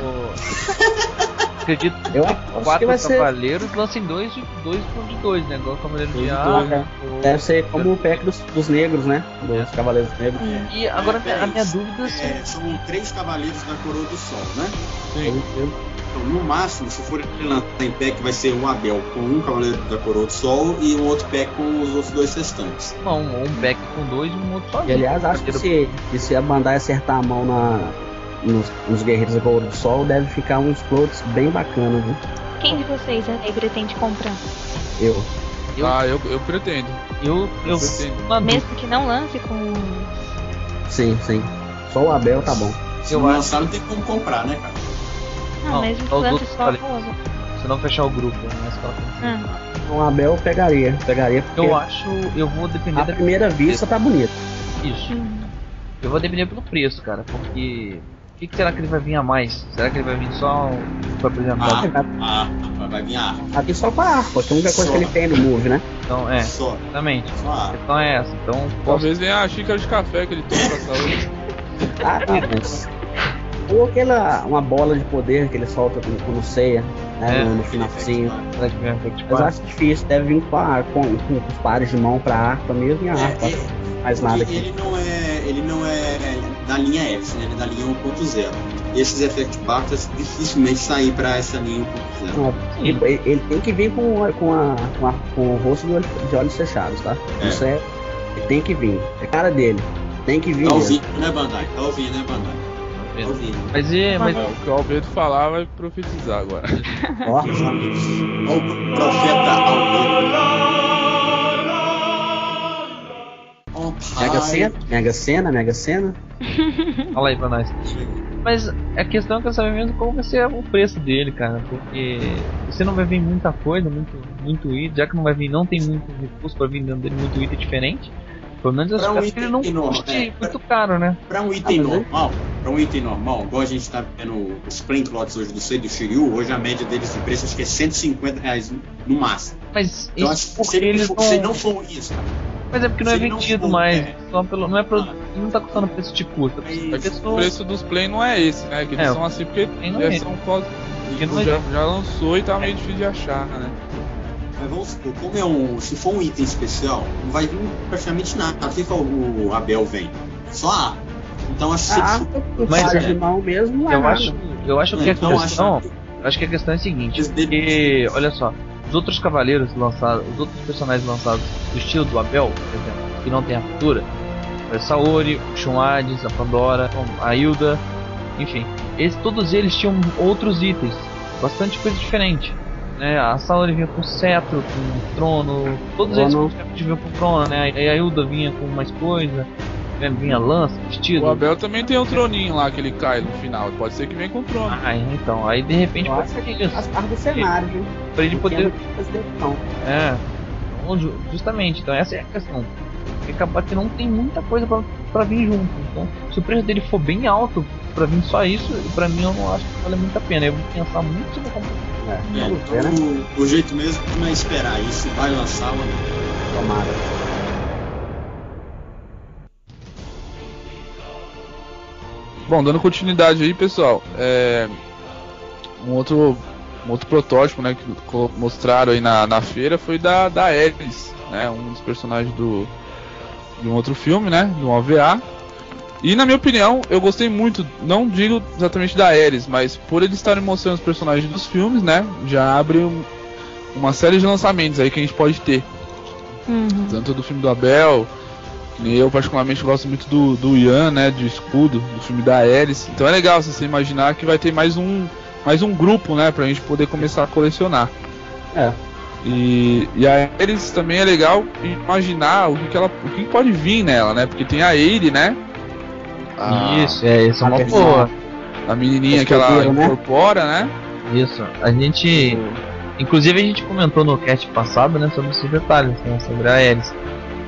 acredito Eu que acho que quatro vai ser. cavaleiros lancem dois de dois por de dois, né? Igual o Cavaleiro Dois de de Ar. dois, né? o- Deve ser como o pack dos, dos negros, né? Dos Cavaleiros Negros. E agora a minha- a minha É, dúvida é se É, são três cavaleiros da Coroa do Sol, né? Sim. Então, no máximo, se for lançar em pack, vai ser o Abel com um cavaleiro da Coroa do Sol e um outro pack com os outros dois restantes. não, um pack com dois e um outro sozinho. E aliás, acho que se, que se a Bandai acertar a mão na, nos, nos Guerreiros da Coroa do Sol, deve ficar uns floats bem bacanas, viu? Quem de vocês aí pretende comprar? Eu. Eu- Ah, eu, eu pretendo. Eu, eu, Eu pretendo. na dúvida, Mesmo que não lance com. Sim, sim. Só o Abel tá bom. Se Eu não acho- lançar, não tem como comprar, né, cara? Não, Não, mesmo que só os lance outros só falei. com os. se não fechar o grupo, né? Mas fala assim. Ah, O Abel eu pegaria. Pegaria porque Eu acho, eu vou depender à da primeira vista tá bonito. Isso. hum. Eu vou depender pelo preço, cara, porque o que, que será que ele vai vir a mais? Será que ele vai vir só o que foi apresentado? Ah, ah, vai vir a arma. Aqui só com a harpa, que é a única coisa Só. que ele tem no Move, né? Então, é, Só, exatamente. só a A arma. questão é essa. Então, posso... Talvez venha a xícara de café que ele toma pra saúde. Ah, não, mas. Ou aquela. Uma bola de poder que ele solta quando, quando ceia, né? É. No, no finalzinho. será que vem a Effect Mas eu quatro? acho difícil, deve vir com, a, com, com os pares de mão pra harpa mesmo e a harpa. É, é, Mais nada porque aqui. ele não é, ele não é da linha F, né? Ele é da linha um ponto zero. E esses Effect Parts dificilmente saem pra essa linha um ponto zero. Não, tipo, ele, ele tem que vir com, a- com, a, com, a- com o rosto de, olho- de olhos fechados, tá? É. Isso é. Ele tem que vir. É cara dele. Tem que vir Tá mesmo. ouvindo, né, Bandai? Tá ouvindo, né, Bandai? Tá ouvindo. Mas, e, mas É, o que o Albedo falar vai profetizar agora. Ó, Meus amigos. Olha o profeta Almeida. Oh, Mega pai. Sena, Mega Sena, Mega Sena. fala aí pra nós. Mas a questão é que eu saber mesmo qual vai ser o preço dele, cara. Porque você não vai vir muita coisa, muito, muito item, já que não vai vir, não tem muito recurso pra vir dentro dele, muito item diferente. Pelo menos eu Pra um acho que ele não item normal, custe é. muito caro, né? Pra um item Ah, mas normal, pra um item normal, igual a gente tá vendo os Planklots hoje do Sei do Shiryu, hoje a média deles de preço acho que é cento e cinquenta reais no máximo. Mas Eu isso acho que porque se ele, eles for, não... se ele não for isso, cara, Mas é porque não é se ele não vendido for, mais. é. Só pelo... Não é pro... Ah. não tá custando preço de custo. É É O que preço... o preço dos Play não é esse, né? Que eles É, são assim porque Play não já, é. são cos- Porque não é- já, já lançou e tá meio difícil de achar, né? mas vamos supor, como é um. Se for um item especial, não vai vir praticamente nada. O que, que o, o Abel vem? Só a. Então acho que A se harpa, com Mas pares é. de mão mesmo, não é Eu nada. acho, eu acho que a Então, questão, acho- eu acho que a questão é a seguinte, Esse dele- porque olha só, os outros cavaleiros lançados, os outros personagens lançados do estilo do Abel, por exemplo, que não tem a armadura, o Saori, o Shun Hades, a Pandora, a Hilda, enfim, eles, todos eles tinham outros itens, bastante coisa diferente. Né, a Saori vinha com cetro, com trono, todos eles Trono. praticamente vinham com trono, né? E a Hilda vinha com mais coisa, né, vinha lança, vestido. O Abel também tem um troninho lá que ele cai no final. Pode ser que venha com trono. Ah, então, aí de repente pode Nossa, ser isso. as partes do cenário, viu? Pra ele Não poder. tinha muitas dele, não. É. Então, ju- justamente, então essa é a questão. Porque acaba que não tem muita coisa pra, pra vir junto. Então, se o preço dele for bem alto pra vir só isso, pra mim eu não acho que vale muito a pena. Eu vou pensar muito sobre comprar. É, É, vamos ver, né? então, o, o jeito mesmo não é esperar isso, vai lançar ou não. Tomara. Bom, dando continuidade aí, pessoal, é... um outro um outro protótipo, né, que co- mostraram aí na, na feira foi da da Ares, né, um dos personagens do de um outro filme, né, do O V A. E na minha opinião, eu gostei muito, não digo exatamente da Ares, mas por eles estarem mostrando os personagens dos filmes, né, já abre um- uma série de lançamentos aí que a gente pode ter, Uhum. tanto do filme do Abel. E eu particularmente gosto muito do, do Ian, né, de Escudo, do filme da Ares. Então é legal você imaginar que vai ter mais um, mais um grupo, né, pra gente poder começar a colecionar. É. E, e a Ares também é legal imaginar o que, que ela, o que pode vir nela, né, porque tem a Eire, né, a, Isso, é, isso é a uma versão- boa. a menininha que ela Escudeiro, né? incorpora, né. Isso. A gente. Inclusive a gente comentou no cast passado, né, sobre esses detalhes, né, sobre a Ares.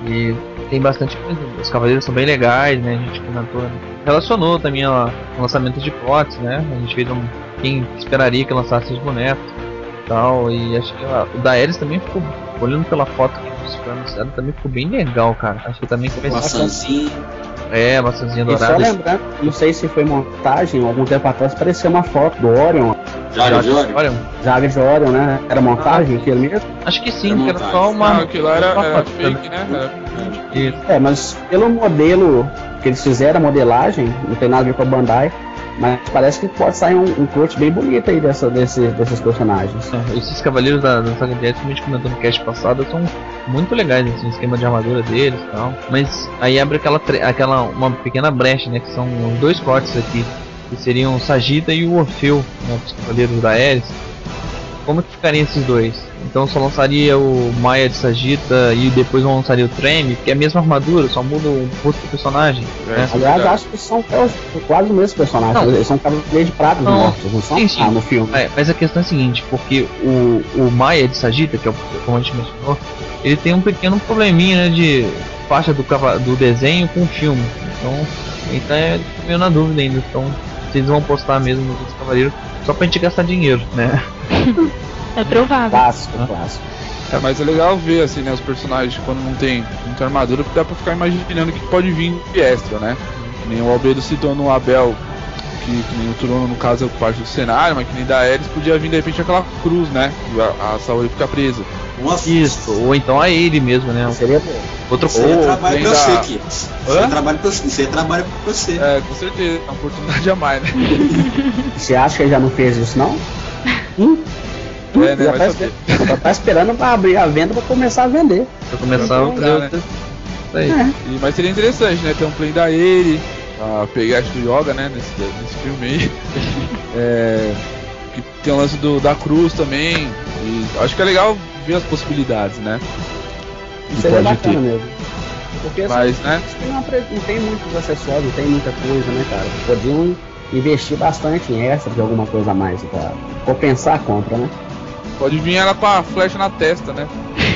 E tem bastante coisa. Os Cavaleiros são bem legais, né? A gente comentou. Relacionou também ao lançamento de potes, né? A gente fez um. Quem esperaria que lançasse os bonecos e tal. E acho que ó, o da Ares também ficou. Olhando pela foto que foi anunciado, também ficou bem legal, cara. Acho que também começou. Maçãzinha. É, maçãzinha E dourada. só lembrando, não sei se foi montagem, algum tempo atrás apareceu uma foto do Orion, Jaga de Orion? Orion. Jaga de Orion, né? Era montagem aquilo mesmo? Acho que sim, Era que era montagem. só uma. Não, aquilo era, uma era foto, fake, né? Era... Isso. É, mas pelo modelo que eles fizeram, a modelagem, não tem nada a ver com a Bandai, mas parece que pode sair um, um corte bem bonito aí dessa, desse, desses personagens. É, esses cavaleiros da, da Saga de Ares, como a gente comentou no cast passado, são muito legais, assim, o esquema de armadura deles e tal. Mas aí abre aquela, tre- aquela uma pequena brecha, né? Que são os dois cortes aqui, que seriam o Sagitta e o Orfeu, né? Os cavaleiros da Ares. Como que ficariam esses dois? Então só lançaria o Maia de Sagitta e depois não lançaria o Treme, que é a mesma armadura, só muda o rosto do personagem. É, né? Aliás, acho que são quase os mesmos personagens, Não. eles são cavaleiros de prata Não. mortos, não são? Sim, sim. Ah, no filme. É, mas a questão é a seguinte, porque o, o Maia de Sagitta, que é o como a gente mencionou, ele tem um pequeno probleminha, né, de faixa do, cava- do desenho com o filme. Então, ele tá é, meio na dúvida ainda. Então, vocês vão postar mesmo nos outros Cavaleiros só pra gente gastar dinheiro, né? É provável. Clássico, Ah. clássico. É, mas é legal ver assim, né, os personagens quando não tem muita armadura, porque dá pra ficar imaginando o que pode vir de extra, né? Que nem o Albedo citou no Abel, que, que nem o Turono no caso é parte do cenário, mas que nem da Ares podia vir de repente aquela cruz, né? E a, a Saori fica presa. Nossa, Isso, ou então a ele mesmo, né? Seria bom. Outro isso aí é Ou trabalho tem pra da- você aqui. Isso Hã? é trabalho pra você. Isso aí é trabalho pra você. É, com certeza, é uma oportunidade a mais, né? Você acha que ele já não fez isso, não? Hum? Hum, É, né, já vai tá, saber. esper- já tá esperando pra abrir a venda pra começar a vender. pra começar a Pra fazer comprar, outro. Isso aí. É. E, mas seria interessante, né? Ter um play da ele, a pegar do Yoga, né? Nesse, nesse filme aí. É, que tem o lance do, da cruz também. E acho que é legal ver as possibilidades, né? Que Seria pode bacana ter. mesmo. Porque assim, Mas, né? acho que não, apre- não tem muitos acessórios, não tem muita coisa, né, cara? Podiam investir bastante em extra de alguma coisa a mais pra compensar a compra, né? Pode vir ela com a flecha na testa, né?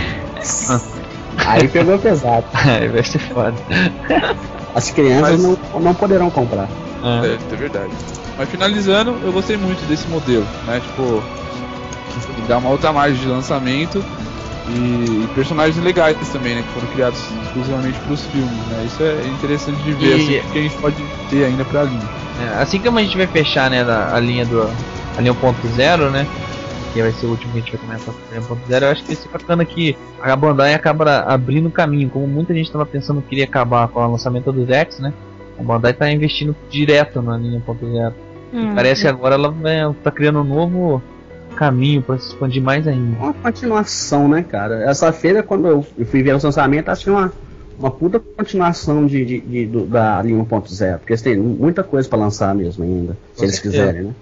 Aí pegou pesado. Aí vai ser foda. As crianças Mas- não, não poderão comprar. É. É, é verdade. Mas finalizando, eu gostei muito desse modelo, né? Tipo, ele dá uma outra margem de lançamento e, e personagens legais também, né? Que foram criados exclusivamente para os filmes, né? Isso é interessante de ver, E- assim, que a gente pode ter ainda pra linha. É, assim como a gente vai fechar, né, a, a linha do a linha um ponto zero, né, que vai ser o último que a gente vai começar a linha um ponto zero, eu acho que vai ser bacana que a Bandai acaba abrindo caminho, como muita gente estava pensando que iria acabar com o lançamento dos X, né, a Bandai está investindo direto na linha um ponto zero. Hum, Parece que agora ela está criando um novo caminho para se expandir mais ainda. Uma continuação, né, cara? Essa feira, quando eu eu fui ver os lançamentos, achei uma, uma puta continuação de, de, de- do- da linha um ponto zero. Porque eles têm muita coisa pra lançar mesmo ainda, se Com eles certeza. quiserem, né?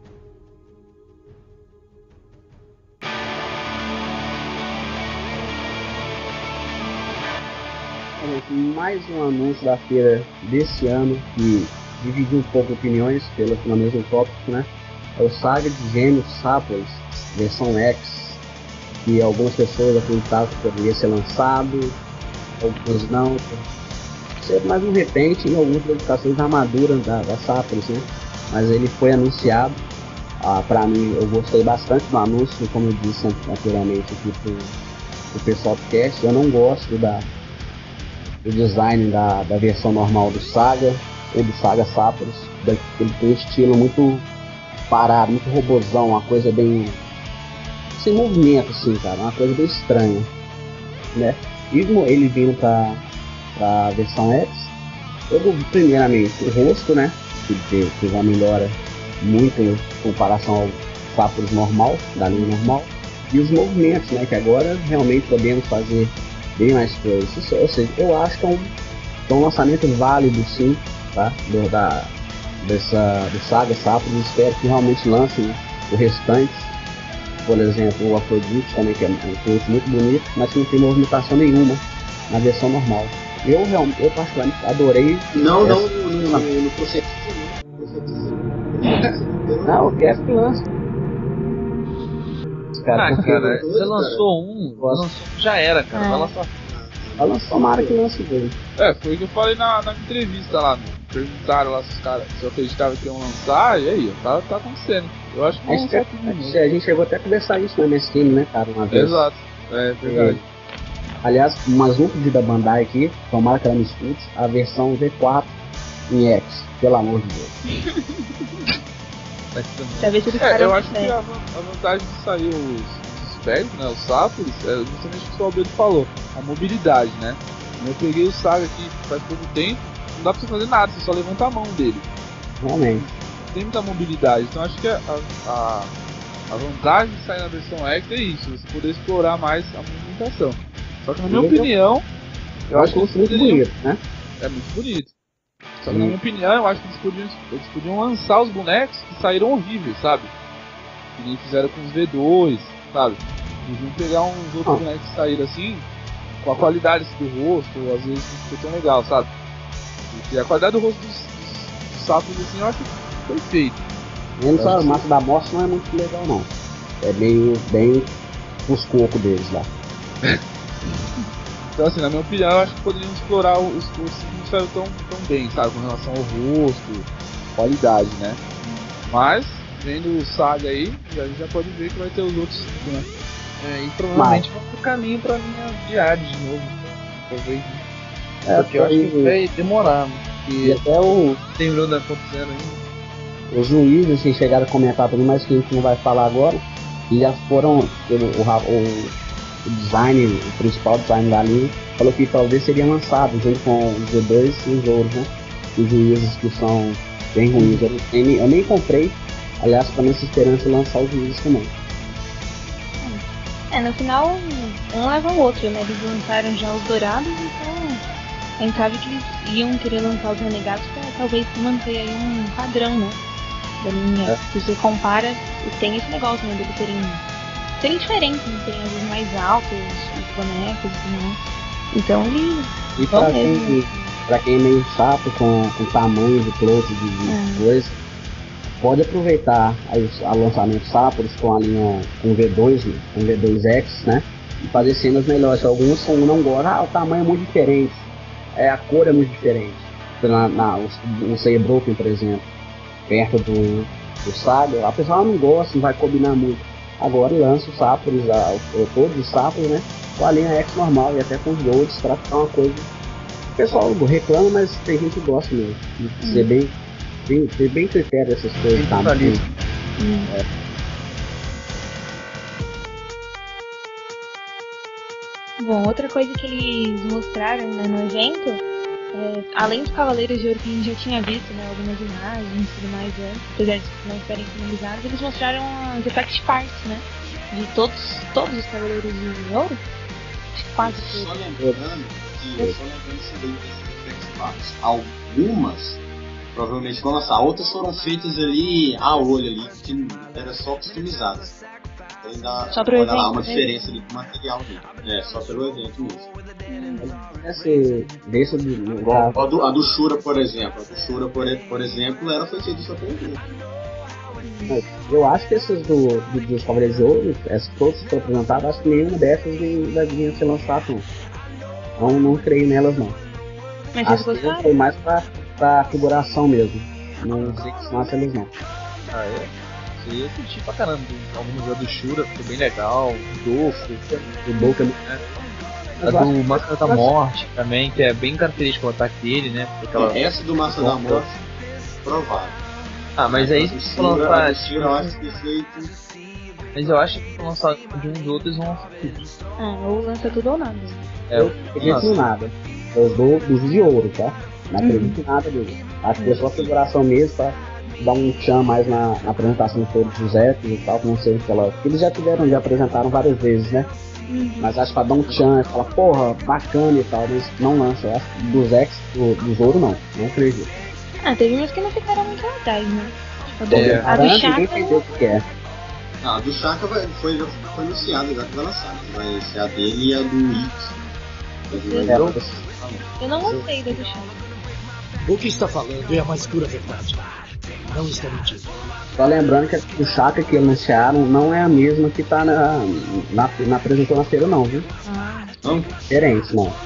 Mais um anúncio da feira desse ano que dividiu um pouco opiniões pelo, pelo mesmo tópico, né? É o Saga de Gêmeos Sapos, versão X, que algumas pessoas acreditavam que poderia ser lançado, alguns não. Ser mais um repente em algumas modificações da armadura da, da Sapos, né? Mas ele foi anunciado. Ah, pra mim, eu gostei bastante do anúncio, como eu disse anteriormente aqui pro, pro pessoal do cast. Eu não gosto da, do design da, da versão normal do Saga ou do Saga Sapos. Ele tem um estilo muito parado, muito robozão, uma coisa bem sem movimento, assim, cara, uma coisa bem estranha, né? E ele vindo pra, pra versão X, eu primeiramente o rosto, né? Que teve uma melhora muito em comparação ao Sapos normal, da linha normal, e os movimentos, né? Que agora realmente podemos fazer bem mais coisas. Isso, ou seja, eu acho que é um, que é um lançamento válido, sim, tá? Do, da, dessa, do Saga Sapos. Espero que realmente lancem o restante. Por exemplo, o Afrodite também, que é um coach muito bonito, mas que não tem movimentação nenhuma na versão normal. Eu realmente, eu particularmente adorei. Não, essa- não, no, no, no Profetiza, Não, eu quero que lance. Cara, Ah, porque cara, doido, você cara. lançou um, você lançou um, já era, cara. É. Vai lançar. Ela tomara que lance bem. É, foi o que eu falei na, na entrevista lá. Perguntaram lá se os caras se eu acreditava que iam lançar, e aí, tá, tá acontecendo. Eu acho que vão lançar tudo de novo. A gente chegou até a conversar isso no M S Game, né, cara, uma vez. Exato, é verdade. É. Aliás, mais um pedido da Bandai aqui, tomara que ela me escute, a versão V quatro em X, pelo amor de Deus. Pra ver se eles É, param eu de acho que pé. a, a vantagem de sair os, os velhos, né, os Sapores, é justamente o que o Albedo falou, a mobilidade, né? Eu peguei o Saga aqui faz pouco tempo, não dá pra você fazer nada, você só levanta a mão dele. Realmente. Tem muita mobilidade, então acho que a, a, a vantagem de sair na versão X é isso, você poder explorar mais a movimentação. Só que na minha Eu- opinião, eu acho que eles muito poderiam... bonito, né? É muito bonito. Só que Sim. na minha opinião, eu acho que eles podiam, eles podiam lançar os bonecos que saíram horríveis, sabe? Que nem fizeram com os V dois, sabe? Podiam pegar uns outros Ah. bonecos que saíram assim, com a qualidade do rosto, às vezes não ficou tão legal, sabe? Porque a qualidade do rosto dos, dos, dos sapos assim, eu acho perfeito. Menos a massa da morte não é muito legal, não. É meio bem os cocos deles lá. Então assim, na minha opinião, eu acho que poderiam explorar os cursos que não saíram tão, tão bem, sabe? Com relação ao rosto, qualidade, né? Mas, vendo o Saga aí, a gente já pode ver que vai ter os outros, né? É, e provavelmente vai pro caminho pra linha de Hades de novo. Talvez. É, Só que eu acho que foi- vai demorar, E porque até o, terminou da ponto zero ainda. os juízes assim, chegaram a comentar também, mas que a gente não vai falar agora. E já foram. O, o, o, o design, o principal design da linha, falou que talvez seria lançado junto com os V dois e os outros, né? Os juízes que são bem ruins. Eu, eu, nem, eu nem comprei, aliás, com essa esperança de lançar os juízes também. É, no final, um leva o outro, né? Eles lançaram já os dourados, então é improvável que eles iam querer lançar os renegados pra talvez manter aí um padrão, né? Da linha. É. Se você compara, e tem esse negócio, né? Deles serem, serem diferentes, né? Serem às vezes mais altos, os bonecos e tudo mais. Então eles E vão pra mesmo. quem, pra quem é meio chato com, com tamanho de close de, de É. coisa, pode aproveitar aí o lançamento Sapos com a linha com V dois, né, com V dois X, né? E fazer cenas melhores. Alguns são, não gostam, ah, o tamanho é muito diferente, é, a cor é muito diferente. Na, na, o, o Sagebroken, por exemplo, perto do, do Saga, a pessoa não gosta, não vai combinar muito. Agora lança os Sapos, a, o, todos os Sapos, né? Com a linha X normal e até com os Golds pra ficar uma coisa. O pessoal reclama, mas tem gente que gosta mesmo. De ser bem, bem, ter bem critério essas coisas. Bem Tá? detalhista. Bom, outra coisa que eles mostraram, né, no evento, é, além dos Cavaleiros de Ouro que a gente já tinha visto, né, algumas imagens e tudo mais antes, apesar de não estarem finalizados, eles mostraram as effect parts, né, de todos, todos os Cavaleiros de Ouro, acho que quase Só todos. lembrando que, só lembrando isso daí desses effects parts, algumas provavelmente vão lançar, outras foram feitas ali a olho ali, que era só customizadas. Então ainda Só pro olha lá evento, uma né? diferença ali do material ali. É, só pelo evento mesmo. Esse, desse de lugar. A do, a do Shura, por exemplo, a do Shura, por, por exemplo, ela foi feita só pelo evento. Eu acho que esses do, do, dos Cavaleiros de Ouro, essas todas que foram apresentadas, acho que nenhuma dessas devia ser lançada, não. Não, não creio nelas, não. Mas Acho vocês que gostaram? foi mais pra, pra figuração mesmo. Não sei que são eles, não. Ah, é? Isso aí eu curti pra caramba. Alguns jogos do Shura ficou bem legal. O Dofo, O Boca a do Máscara da Morte também, que é bem característico o ataque dele, né? Aquela... Essa do Massa da Morte, provável. Ah, mas aí A se do for Shura, a lançar. do Shura eu acho que foi feito. Mas eu acho que se for lançar de uns outros vão lançar tudo. Ah, ou lança tudo ou nada. É, Eu acredito em nada. Eu dou dos de ouro, tá? Não acredito em nada dele. Acho que é só figuração mesmo pra dar um tchan mais na, na apresentação de todos os Epos e tal, não sei o que ela. Eles já tiveram, já apresentaram várias vezes, né? Mas acho que pra dar um tchan, falar, porra, bacana e tal, mas não lança. Eu acho que dos X, do, dos ouro não, não acredito. Ah, teve umas que não ficaram muito legais, né? Tipo, a do, É. a do Caramba, ninguém Chakra, entendeu o que que é. Ah, a do Shaka vai, foi, já foi anunciada, já que vai lançar. Vai ser a dele e a do X. É, eu não gostei da do Chakra. O que está falando é a mais pura verdade. Não está mentindo. Só lembrando que o Chaka que anunciaram não é a mesma que tá na, na, na apresentação na feira, não, viu? Ah, Não? Diferente, não.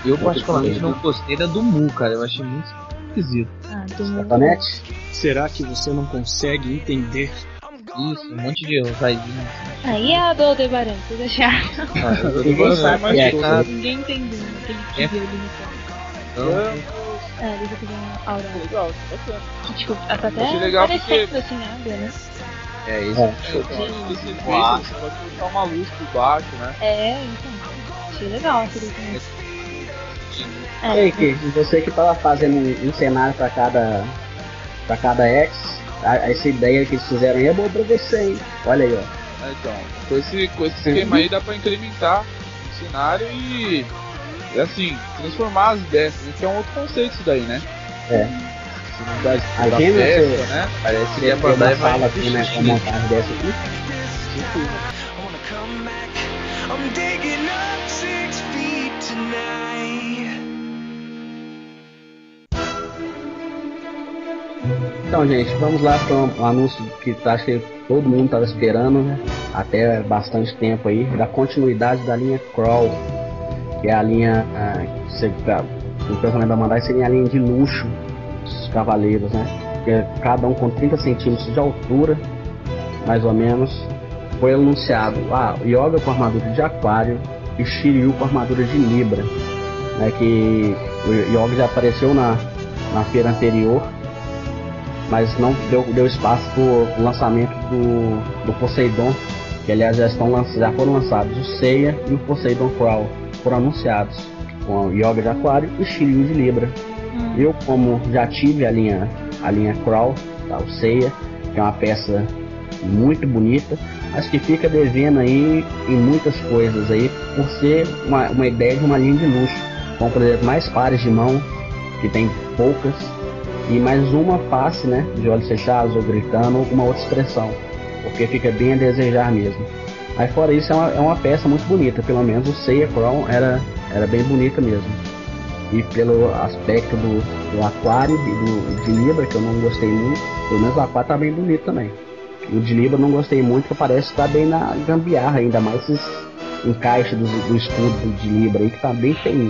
Eu particularmente não gostei da do Mu, cara. Eu achei muito esquisito. Ah, do Mu. Cotonete? Será que você não consegue entender? Isso, um monte de raidinhos. Aí é a do Aldebaran, vocês acharam? Ah, eu Ninguém tô sabe mais que é todo. aquilo. Ninguém entendeu aquele que É. viu ali no canto. Então, É, deixa eu fazer uma aura. Legal, bacana. Tipo, ela tá até Achei legal parecendo porque- assim, água, né? é isso. É. É, então, esse efeito, você pode colocar uma luz por baixo, né? É, então. Achei legal aquele também. E aí, que você que tava fazendo um, um cenário pra cada. pra cada ex, a- essa ideia que eles fizeram aí é boa pra você, hein? Olha aí, ó. É, então, com esse, com esse esquema aí dá pra incrementar o cenário e, e assim, transformar as ideias, né? Que é um outro conceito isso daí, né? É. Se não dá Aí da quem você- festa, né? Parece que Você a tem uma Bandai vai sala aqui, né, com a montagem dessa aqui. I'm digging up six feet tonight. Então, gente, vamos lá para um, um anúncio que acho que todo mundo estava esperando, né? Até bastante tempo aí, da continuidade da linha Crawl, que é a linha, ah, que você, o pensamento da Bandai seria a linha de luxo dos cavaleiros, né? Que é cada um com trinta centímetros de altura, mais ou menos. Foi anunciado ah, Yoga com armadura de Aquário e Shiryu com armadura de Libra, né? Que o Yoga já apareceu na, na feira anterior, mas não deu, deu espaço para o lançamento do, do Poseidon, que aliás já, estão, lanç- já foram lançados o Seiya e o Poseidon Crawl, foram anunciados com o Yoga de Aquário e Shiryu de Libra. Hum. Eu, como já tive a linha, a linha Crawl, tá, o Seiya, que é uma peça muito bonita, acho que fica devendo aí em muitas coisas aí, por ser uma, uma ideia de uma linha de luxo, com, por exemplo, mais pares de mão, que tem poucas, e mais uma face, né, de olhos fechados ou gritando, ou uma outra expressão, porque fica bem a desejar mesmo. Aí fora isso é uma, é uma peça muito bonita, pelo menos o Seiya Crown era, era bem bonita mesmo. E pelo aspecto do, do Aquário e do de Libra, que eu não gostei muito, pelo menos o Aquário tá bem bonito também. O de Libra eu não gostei muito, porque parece que tá bem na gambiarra, ainda mais esses encaixes do, do escudo de Libra aí, que tá bem feio.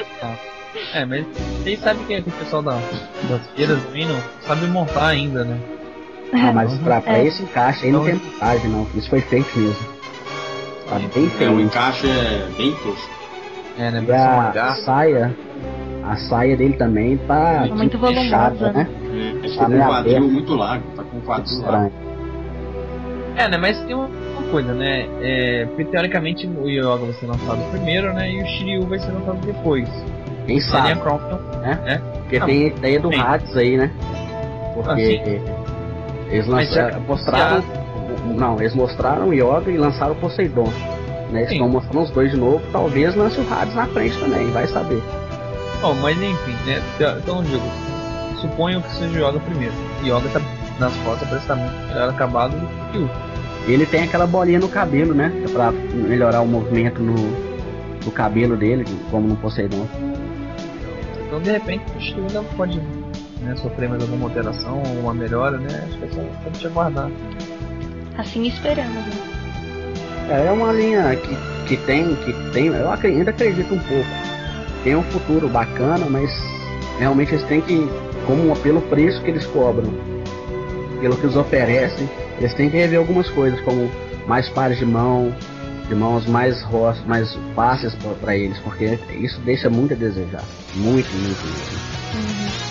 É, mas vocês sabem que, que o pessoal da, das feiras também não sabe montar ainda, né? Ah, mas pra, pra É. esse encaixe aí não tem montagem não, isso foi feito mesmo. Tá bem É, o feio. encaixe é bem tosco. É, né? E Parece um a mangá. saia, a saia dele também tá É muito fechada, volumosa, né? É, Tá tá com meio um quadril aberto. muito largo, tá com um quadril largo. Estranho. É, né? Mas tem uma, uma coisa, né? É, porque teoricamente o Yoga vai ser lançado primeiro, né? E o Shiryu vai ser lançado depois. Quem A linha sabe, Crown, né? né? Porque Não, tem a ideia do sim. Hades aí, né? Porque Ah, sim. eles Mas lançaram, já- mostraram, não, eles mostraram o Yoga e lançaram o Poseidon. Né? Eles Sim. estão mostrando os dois de novo, talvez lance o Hades na frente também, vai saber. Bom, mas enfim, né? Então eu digo, suponho que seja o Yoga primeiro. O Yoga tá nas fotos, parece que tá muito melhor acabado do que o E ele tem aquela bolinha no cabelo, né? Que é pra melhorar o movimento no, no cabelo dele, como no Poseidon. Então de repente o Shiryu ainda pode, né, sofrer mais alguma alteração ou uma melhora, né? Acho que é só pra gente aguardar. Assim esperamos, né? É uma linha que, que tem, que tem, eu acre- ainda acredito um pouco. Tem um futuro bacana, mas realmente eles têm que, como pelo preço que eles cobram, pelo que eles oferecem, eles têm que rever algumas coisas, como mais pares de mão, de mãos mais rostos, mais fáceis para eles, porque isso deixa muito a desejar. Muito, muito, muito.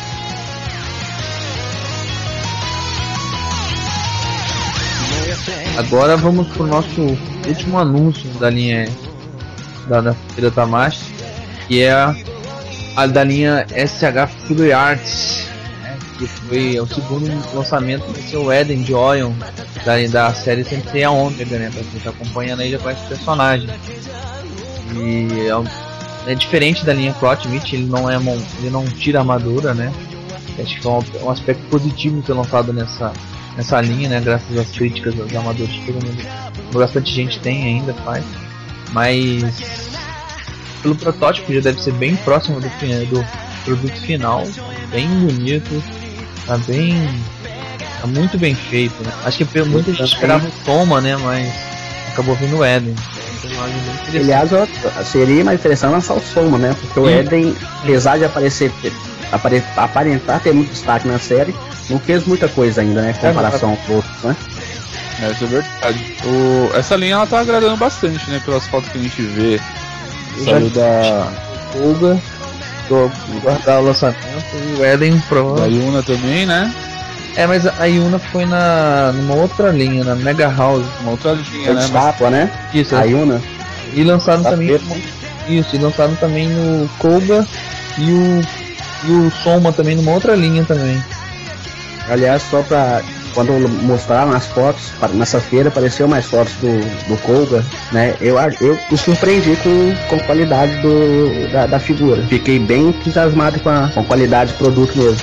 Agora vamos pro nosso último anúncio da linha da, da Feira Tamashii, que é a, a da linha S H Figure Arts, né, que foi o segundo lançamento do seu Eden de Orion, da, da série Sensei a Omega, né, pra quem tá acompanhando aí já conhece o personagem. E é, um- é diferente da linha Cloth Meat, ele não é mon- ele não tira a armadura, né? Acho que é um, um aspecto positivo ter lançado nessa nessa linha, né, graças às críticas das armaduras que todo mundo, bastante gente tem ainda, faz, mas pelo protótipo já deve ser bem próximo do, fi- do produto final, bem bonito, tá bem, tá muito bem feito, né? Acho que muita gente esperava o Toma, né, mas acabou vindo o Eden. Então, aliás, ó, seria mais interessante lançar o Soma, né? Porque o Eden, apesar de aparecer, apare, aparentar ter muito destaque na série, não fez muita coisa ainda, né? Em comparação aos outros, né? É, isso é verdade. O, essa linha ela tá agradando bastante, né? Pelas fotos que a gente vê. Saiu da Olga, do guardar o lançamento, e o Eden Pro. Da Yuna também, né? É, mas a Yuna foi na numa outra linha, na Mega House. Uma outra linha, Foi né? estátua, né? Isso, A Yuna. e lançaram também. Tapeta. Isso, e lançaram também no Koga e o, e o Soma também numa outra linha também. Aliás, só pra. Quando mostraram as fotos, pa- nessa feira apareceu mais fotos do, do Koga, né? Eu, a- eu me surpreendi com, com a qualidade do, da, da figura. Fiquei bem entusiasmado com a, com a qualidade do produto mesmo.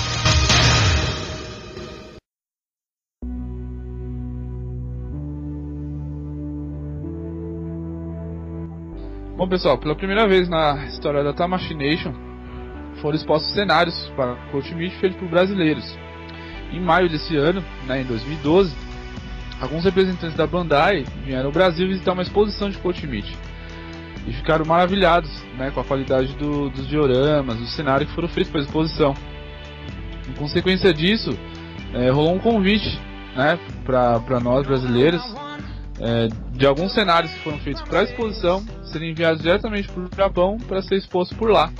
Bom, pessoal, pela primeira vez na história da Tamashii foram expostos cenários para Cult Meet feitos por brasileiros. Em maio desse ano, né, em dois mil e doze, alguns representantes da Bandai vieram ao Brasil visitar uma exposição de Cult Meet e ficaram maravilhados, né, com a qualidade do, dos dioramas, do cenário que foram feitos para a exposição. Em consequência disso, é, rolou um convite, né, para nós brasileiros, é, de alguns cenários que foram feitos para a exposição serem enviados diretamente para o Japão para ser exposto por lá.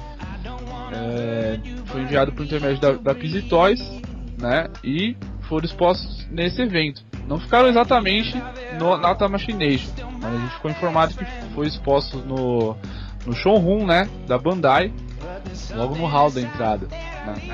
É, foi enviado por intermédio da, da Pizzy Toys, né, e foram expostos nesse evento. Não ficaram exatamente no, na Tamashii Nation, mas a gente ficou informado que foi exposto no, no showroom, né, da Bandai, logo no hall da entrada, né,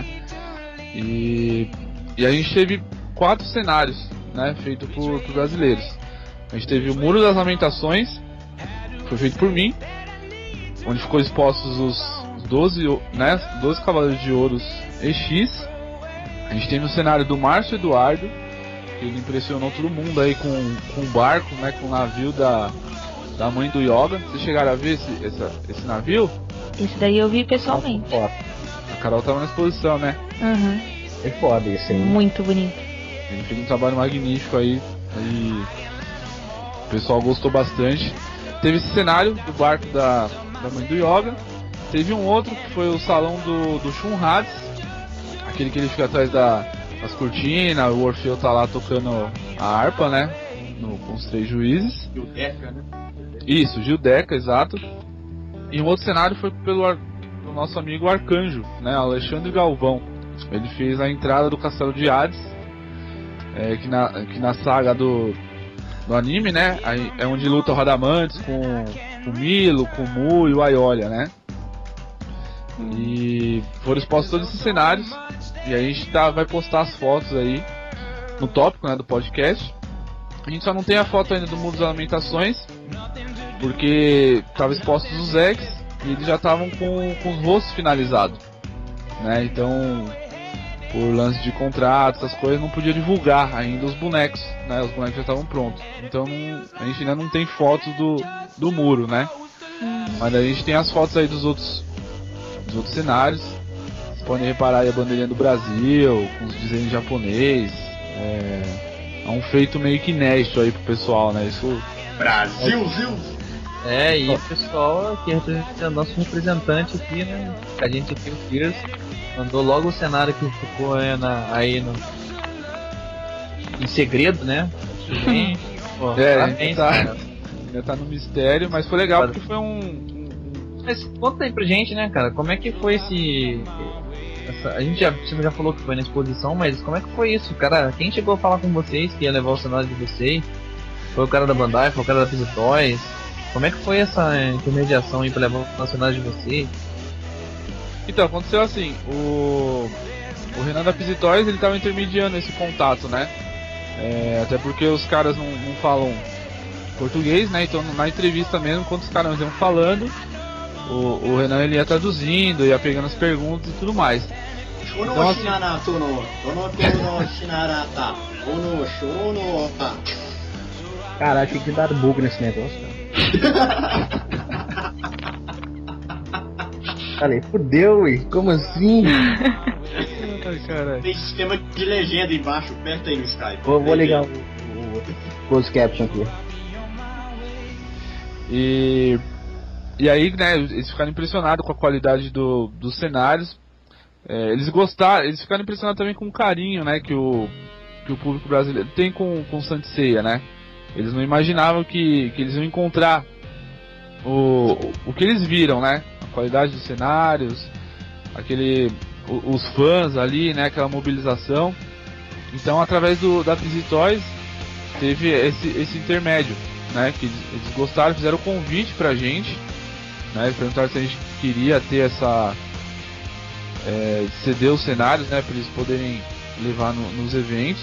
e, e a gente teve quatro cenários, né, feitos por, por brasileiros. A gente teve o Muro das Lamentações, que foi feito por mim, onde ficou expostos os doze, né, doze Cavaleiros de Ouros E X. A gente teve o cenário do Márcio Eduardo, que ele impressionou todo mundo aí com, com o barco, né, com o navio da, da mãe do Yoga. Vocês chegaram a ver esse, essa, esse navio? Esse daí eu vi pessoalmente. Foda. A Carol tava na exposição, né? Uhum. É foda isso aí. Muito bonito. Ele fez um trabalho magnífico aí, e o pessoal gostou bastante. Teve esse cenário do barco da, da mãe do Yoga. Teve um outro que foi o salão do, do Shun Hades, aquele que ele fica atrás da, das cortinas, o Orfeu tá lá tocando a harpa, né? No, com os três juízes. Gildeca, né? Isso, Gildeca, exato. E um outro cenário foi pelo, ar, pelo nosso amigo Arcanjo, né? Alexandre Galvão. Ele fez a entrada do Castelo de Hades, é, que, na, que na saga do, do anime, né? Aí é onde luta o Radamantes com, com o Milo, com o Mu e o Aiolia, né? E foram expostos todos esses cenários. E a gente tá, vai postar as fotos aí no tópico, né, do podcast. A gente só não tem a foto ainda do Muro das Lamentações, porque tava expostos os X e eles já estavam com, com os rostos finalizados, né? Então, por lance de contrato, essas coisas, não podia divulgar ainda os bonecos, né? Os bonecos já estavam prontos. Então não, a gente ainda não tem fotos do, do muro, né? Mas a gente tem as fotos aí dos outros, dos outros cenários. Vocês podem reparar aí a bandeirinha do Brasil, com os desenhos japonês. É, é um feito meio que inédito aí pro pessoal, né? Isso. Brasil, Zil! É, e o pessoal aqui, representando, nosso representante aqui, né? A gente aqui, o Pierce, mandou logo o cenário que ficou é, na, aí no, em segredo, né? Bem, pô, É, parabéns, tá. cara. Ainda tá no mistério, mas foi legal porque foi um. um- Mas conta aí pra gente, né, cara, como é que foi esse... essa- a gente já, você já falou que foi na exposição, mas como é que foi isso, cara? Quem chegou a falar com vocês que ia levar o cenário de vocês? Foi o cara da Bandai, foi o cara da Pizzy Toys? Como é que foi essa intermediação aí pra levar o cenário de vocês? Então, aconteceu assim, o, o Renan da Pizzy Toys, ele tava intermediando esse contato, né? É, até porque os caras não, não falam português, né? Então na entrevista mesmo, quando os caras iam falando, o, o Renan ele ia traduzindo, ia pegando as perguntas e tudo mais. Shono Então, assim- shinara tono, tono tono shinara ta, ono shono ta. Cara, achei que dar bug nesse negócio, cara. Falei, fudeu, ui, como assim? Ai, caralho. Tem sistema de legenda embaixo, aperta aí no Skype. Vou, vou ligar o, o close caption aqui. E, e aí, né, eles ficaram impressionados com a qualidade do, dos cenários. É, eles gostaram, eles ficaram impressionados também com o carinho, né, que o, que o público brasileiro tem com, com Saint Seiya, né? Eles não imaginavam que, que eles iam encontrar o, o que eles viram, né? A qualidade dos cenários, aquele, os fãs ali, né? Aquela mobilização. Então, através do, da P Z Toys, teve esse, esse intermédio, né? Que eles, eles gostaram, fizeram o convite pra gente, né? Eles perguntaram se a gente queria ter essa... É, ceder os cenários, né? Para eles poderem levar no, nos eventos.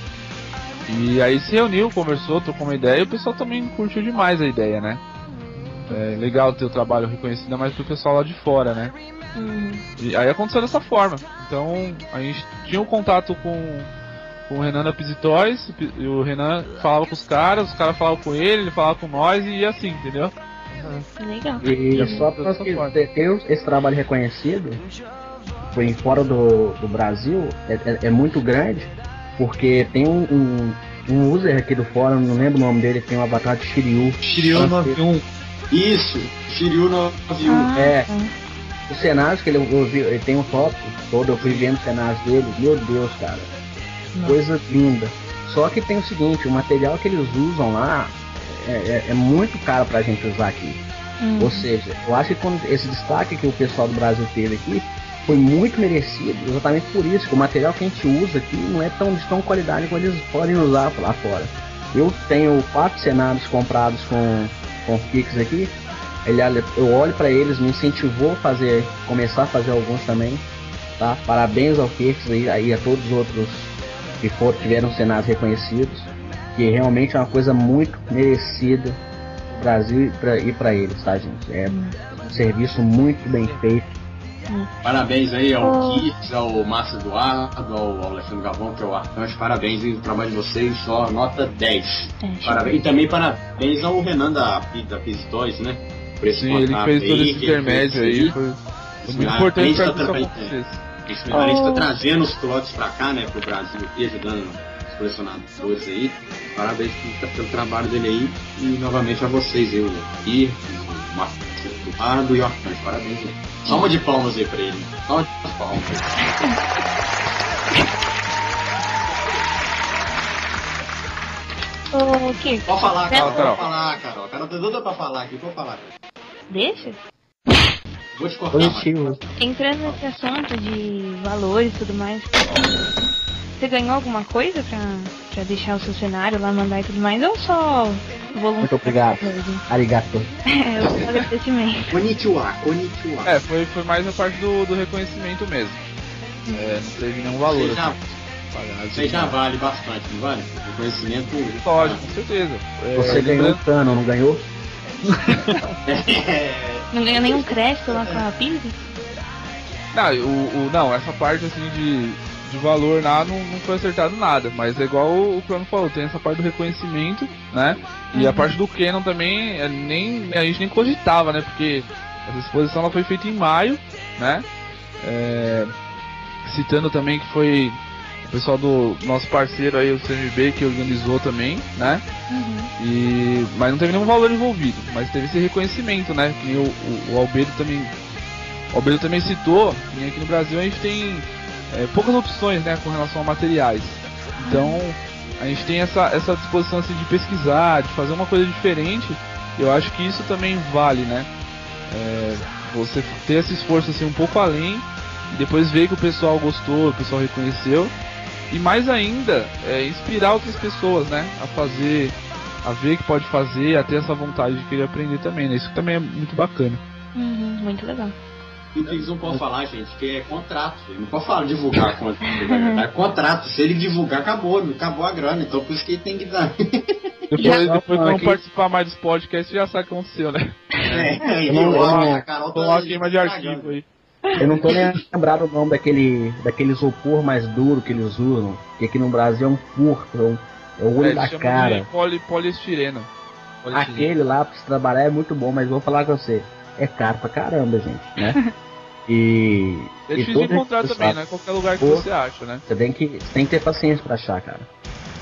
E aí se reuniu, conversou, trocou uma ideia e o pessoal também curtiu demais a ideia, né? É legal ter o trabalho reconhecido, ainda mais pro pessoal lá de fora, né? Uhum. E aí aconteceu dessa forma. Então a gente tinha um contato com, com o Renan da P Z Toys, e o Renan falava com os caras, os caras falavam com ele, ele falava com nós e ia assim, entendeu? Legal. E só para ter, ter esse trabalho reconhecido, foi fora do, do Brasil, é, é, é muito grande, porque tem um, um, um user aqui do fórum, não lembro o nome dele, tem um avatar de Shiryu. Shiryu noventa e um. Isso, Shiryu noventa e um. Ah, É, tá. os cenários que ele, eu vi, ele tem um tópico todo, eu fui vendo os cenários dele, meu Deus, cara, coisa linda. Só que tem o seguinte, o material que eles usam lá é, é, é muito caro pra gente usar aqui. Hum. Ou seja, eu acho que quando esse destaque que o pessoal do Brasil teve aqui foi muito merecido, exatamente por isso que o material que a gente usa aqui não é tão de tão qualidade quanto eles podem usar lá fora. Eu tenho quatro cenários comprados com, com Kicks aqui, ele, eu olho para eles, me incentivou a fazer, começar a fazer alguns também, tá? Parabéns ao Kicks aí, aí a todos os outros que foram, tiveram cenários reconhecidos, que realmente é uma coisa muito merecida pro Brasil e para eles, tá, gente? É um serviço muito bem feito. Parabéns aí ao Oh. Kits, ao Márcio Eduardo, ao Alexandre Galvão, que é o Arcanjo. Parabéns aí, o trabalho de vocês, só nota dez. É, Parabéns. E também parabéns ao Renan da, da P Z Toys, né? Por esse Sim, ele contato fez todo aí, esse que ele intermédio fez aí, foi, foi muito importante para que isso acontecesse. Esse finalista Oh. tá trazendo os pilotos pra cá, né, pro Brasil aqui, ajudando os colecionadores aí. Parabéns pelo, pelo trabalho dele aí. E novamente a vocês, eu aqui, o Márcio Eduardo e o Arcanjo. Parabéns, né? Salva de palmas aí pra ele. Salva de palmas. O que? Pode falar, Carol. Carol. Pode falar, Carol. Carol tá doida pra falar aqui. Pode falar. Deixa? Vou te cortar, mano. Positivo. Entrando nesse assunto de valores e tudo mais, você ganhou alguma coisa pra, pra deixar o seu cenário lá, mandar e tudo mais, ou só voluntário? Muito obrigado. mesmo? Arigato. É, o seu agradecimento. Konnichiwa, konnichiwa. É, foi, foi mais a parte do, do reconhecimento mesmo. É, não teve nenhum valor. Você já, assim, pagado, você já assim. vale bastante, não vale? O conhecimento. Lógico, com certeza. É, Você ganhou um lembrando- cano, não ganhou? É, Não ganhou nenhum crédito lá com a Pizzi? Não, o, o- não, essa parte assim de, de valor lá não, não foi acertado nada, mas é igual o Crono falou, tem essa parte do reconhecimento, né? E a Uhum. parte do Canon também, é, nem, a gente nem cogitava, né? Porque essa exposição ela foi feita em maio, né? É, citando também que foi o pessoal do nosso parceiro aí, o C M B, que organizou também, né? Uhum. E, mas não teve nenhum valor envolvido, mas teve esse reconhecimento, né? Que o, o, o Albedo também, o Albedo também citou que aqui no Brasil a gente tem é, poucas opções, né, com relação a materiais. Então a gente tem essa, essa disposição assim, de pesquisar, de fazer uma coisa diferente. Eu acho que isso também vale, né? É, você ter esse esforço assim um pouco além e depois ver que o pessoal gostou, o pessoal reconheceu. E mais ainda, é, inspirar outras pessoas, né, a fazer, a ver que pode fazer, a ter essa vontade de querer aprender também, né? Isso também é muito bacana. Uhum, muito legal. o que eles não podem falar, gente, que é contrato. Ele não pode falar divulgar a conta. É contrato. Se ele divulgar, acabou. Acabou a grana. Então por isso que ele tem que dar. Depois, Já- depois que não aqui- participar mais dos podcasts, já sabe o que aconteceu, né? É, Eu não- e ó, eu não- a Carol Então, tá uma queima de arquivo aí. Eu não tô nem lembrado o nome daquele, daquele isopor mais duro que eles usam, que aqui no Brasil é um furto, é, um, é o olho É, da eles chamam cara. de poli, poliestireno. Poliestireno. Aquele lá pra se trabalhar é muito bom, mas vou falar com você, é caro pra caramba, gente, né? E, É e difícil de todo encontrar esse também, pessoal, né? Qualquer lugar que Pô. você acha, né? Você tem que, você tem que ter paciência pra achar, cara.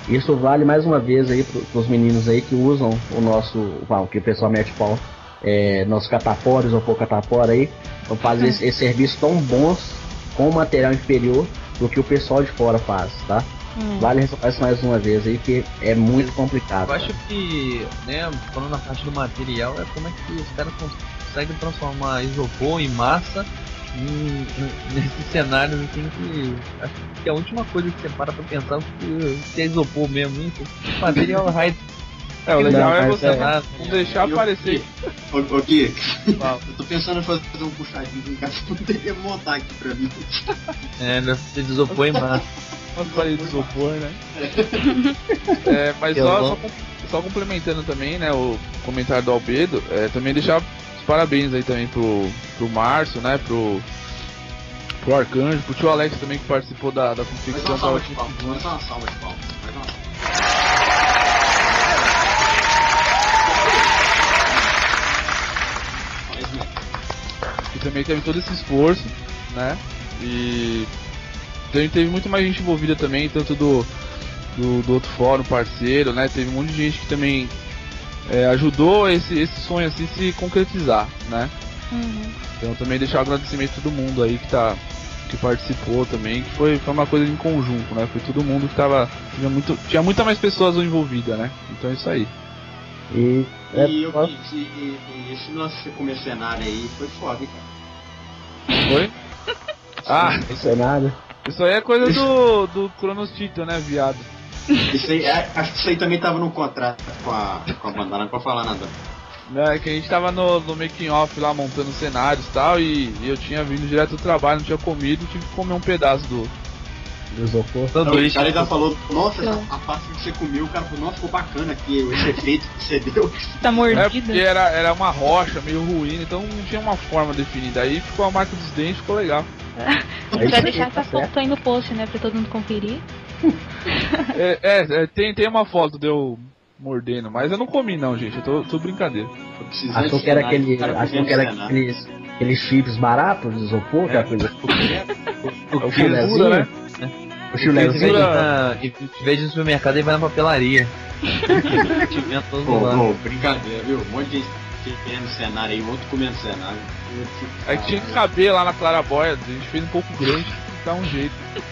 Isso vale mais uma vez aí pro, pros meninos aí que usam o nosso, o que o pessoal mete pau, é, nossos catapores ou pouco catapora aí, vão fazer esse, esse serviço tão bons com material inferior do que o pessoal de fora faz, tá? Hum. Vale ressaltar isso mais uma vez aí, que é muito complicado. Eu acho que, né, falando na parte do material, é como é que os caras conseguem transformar isopor em massa em, nesses cenários assim que acho que a última coisa que você para pra pensar é que se é isopor mesmo, isso, material raio. É, o legal não, é você é, não deixar aparecer. Ô, ô Gui, eu tô pensando em fazer um puxadinho em casa, eu poderia montar aqui pra mim. É, deve ser de isopor em massa. Umas paredes de isopor, né? É, mas só, só, só complementando também, né, o comentário do Albedo, é, também deixar os parabéns aí também pro, pro Márcio, né, pro, pro Arcanjo, pro tio Alex também que participou da, da confecção. Mais uma salva de palmas, mais uma salva de palmas, mais uma salva. Que também teve todo esse esforço, né, e também teve muito mais gente envolvida também, tanto do, do, do outro fórum parceiro, né? Teve um monte de gente que também é, ajudou esse, esse sonho assim se concretizar, né? Uhum. Então também deixar o agradecimento a todo mundo aí que, tá, que participou também, que foi, foi uma coisa em conjunto, né? Foi todo mundo que tava. Tinha, muito, tinha muita mais pessoas envolvidas, né? Então é isso aí. E, é, e, eu, e, e, e esse nosso mercenário aí foi foda, hein, cara? Foi? Ah, mercenário. Isso aí é coisa do, do Cronos Tito, né, viado? Isso aí, é, acho que isso aí também tava no contrato com a, com a banda, não pode falar nada. É, que a gente tava no, no making off lá montando cenários e tal, e, e eu tinha vindo direto do trabalho, não tinha comido, tive que comer um pedaço do, do isopor. Então, o cara ainda falou, nossa, essa, a parte que você comeu, o cara falou, nossa, ficou bacana aqui, esse efeito que você deu. Tá mordida. É porque era, era uma rocha meio ruim, então não tinha uma forma definida, aí ficou a marca dos dentes, ficou legal. A gente vai deixar essa foto aí no post, né, pra todo mundo conferir. É, é, é tem, tem uma foto de eu mordendo, mas eu não comi não, gente, eu tô, tô brincadeira. Achou que era aquele, achou que era aqueles, aqueles chips baratos de isopor, é. Que é a coisa. O, o, o filezinho, né? O filezinho. Em vez de no supermercado, ele vai na papelaria. Pô, pô, brincadeira, viu? Um monte de gente querendo cenário aí, outro comendo cenário. É que tinha que caber lá na Claraboia, a gente fez um pouco grande, dá um jeito.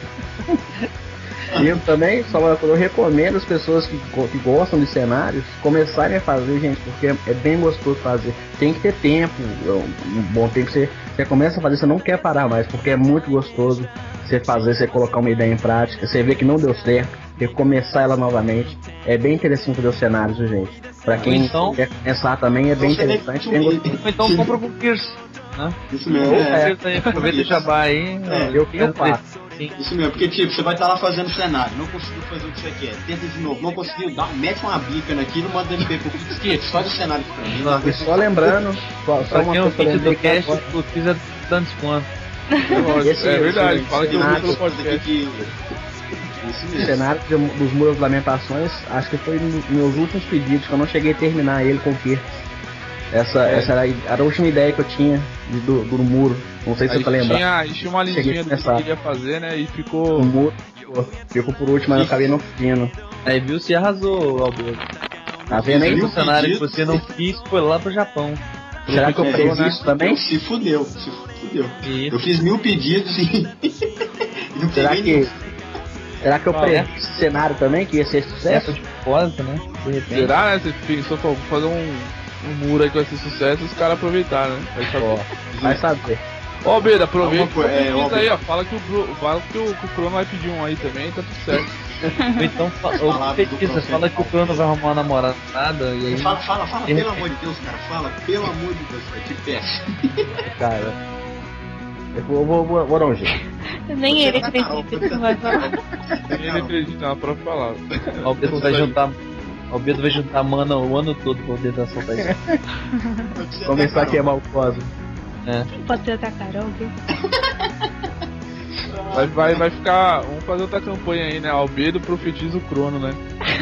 E eu também, só eu recomendo as pessoas que, que gostam de cenários começarem a fazer, gente, porque é, é bem gostoso fazer. Tem que ter tempo, um bom tempo. Você, você começa a fazer, você não quer parar mais, porque é muito gostoso você fazer, você colocar uma ideia em prática, você vê que não deu certo, recomeçar ela novamente. É bem interessante fazer os cenários, viu, gente? Pra quem então, quer começar também é bem interessante. Bem gostoso. Então compra com o Pierce, né? Isso mesmo. É, é, aproveita o jabá aí. É, eu tenho quatro. Sim. Isso mesmo, porque tipo, você vai estar lá fazendo cenário, não conseguiu fazer o que você quer, tenta de novo, não conseguiu, dá, mete uma bica naquilo, manda M P pro esquerdo, só de cenário pra mim. Não, e só lembrando, só, só uma coisa pra lembrar que cast, o Fiz é tantos quantos. É, é verdade, esse, fala que eu pelo podcast. O cenário dos Muros Lamentações, acho que foi nos meus últimos pedidos, que eu não cheguei a terminar ele com o Pierce. Essa, é. essa era, a, era a última ideia que eu tinha do, do muro. Não sei se você tá lembrando. Tinha, tinha uma listinha do que eu queria fazer, né? E ficou. O muro ficou, ficou por último, mas eu acabei não pedindo. Aí viu, se arrasou, Alberto. Tá vendo aí? O cenário que você não quis foi lá pro Japão. Será que eu fiz é, isso também? Se fudeu, se fudeu. Isso. Eu fiz mil pedidos e. não será que. Nenhum. Será que eu previ esse cenário também, que ia ser sucesso? De propósito, né? De repente. Será, né? Você pensou pra fazer um. um muro aí que vai ser sucesso e os caras aproveitaram, né? Vai saber. Oh, vai saber. Ó, oh, Beda, aproveita. É, é, aí, ó. Fala que o, Bru, fala que o, que o Crono vai pedir um aí também, tá tudo certo. Então, ô, petista, fala que o Crono vai arrumar uma namorada e aí. Fala, fala, fala, pelo amor de Deus, cara. Fala, pelo amor de Deus, eu te peço. Cara, eu vou, vou, vou, vou dar um jeito. Nem ele acredita que vai falar. Nem ele acredita na própria palavra. Ó, o Pedro vai juntar. O Pedro vai juntar mana o ano todo pra poder dar soltar isso. Começar a queimar o cosmo. É. Pode ser a Carol, viu? Vai, vai, vai ficar. Vamos fazer outra campanha aí, né? Albedo profetiza o Crono, né?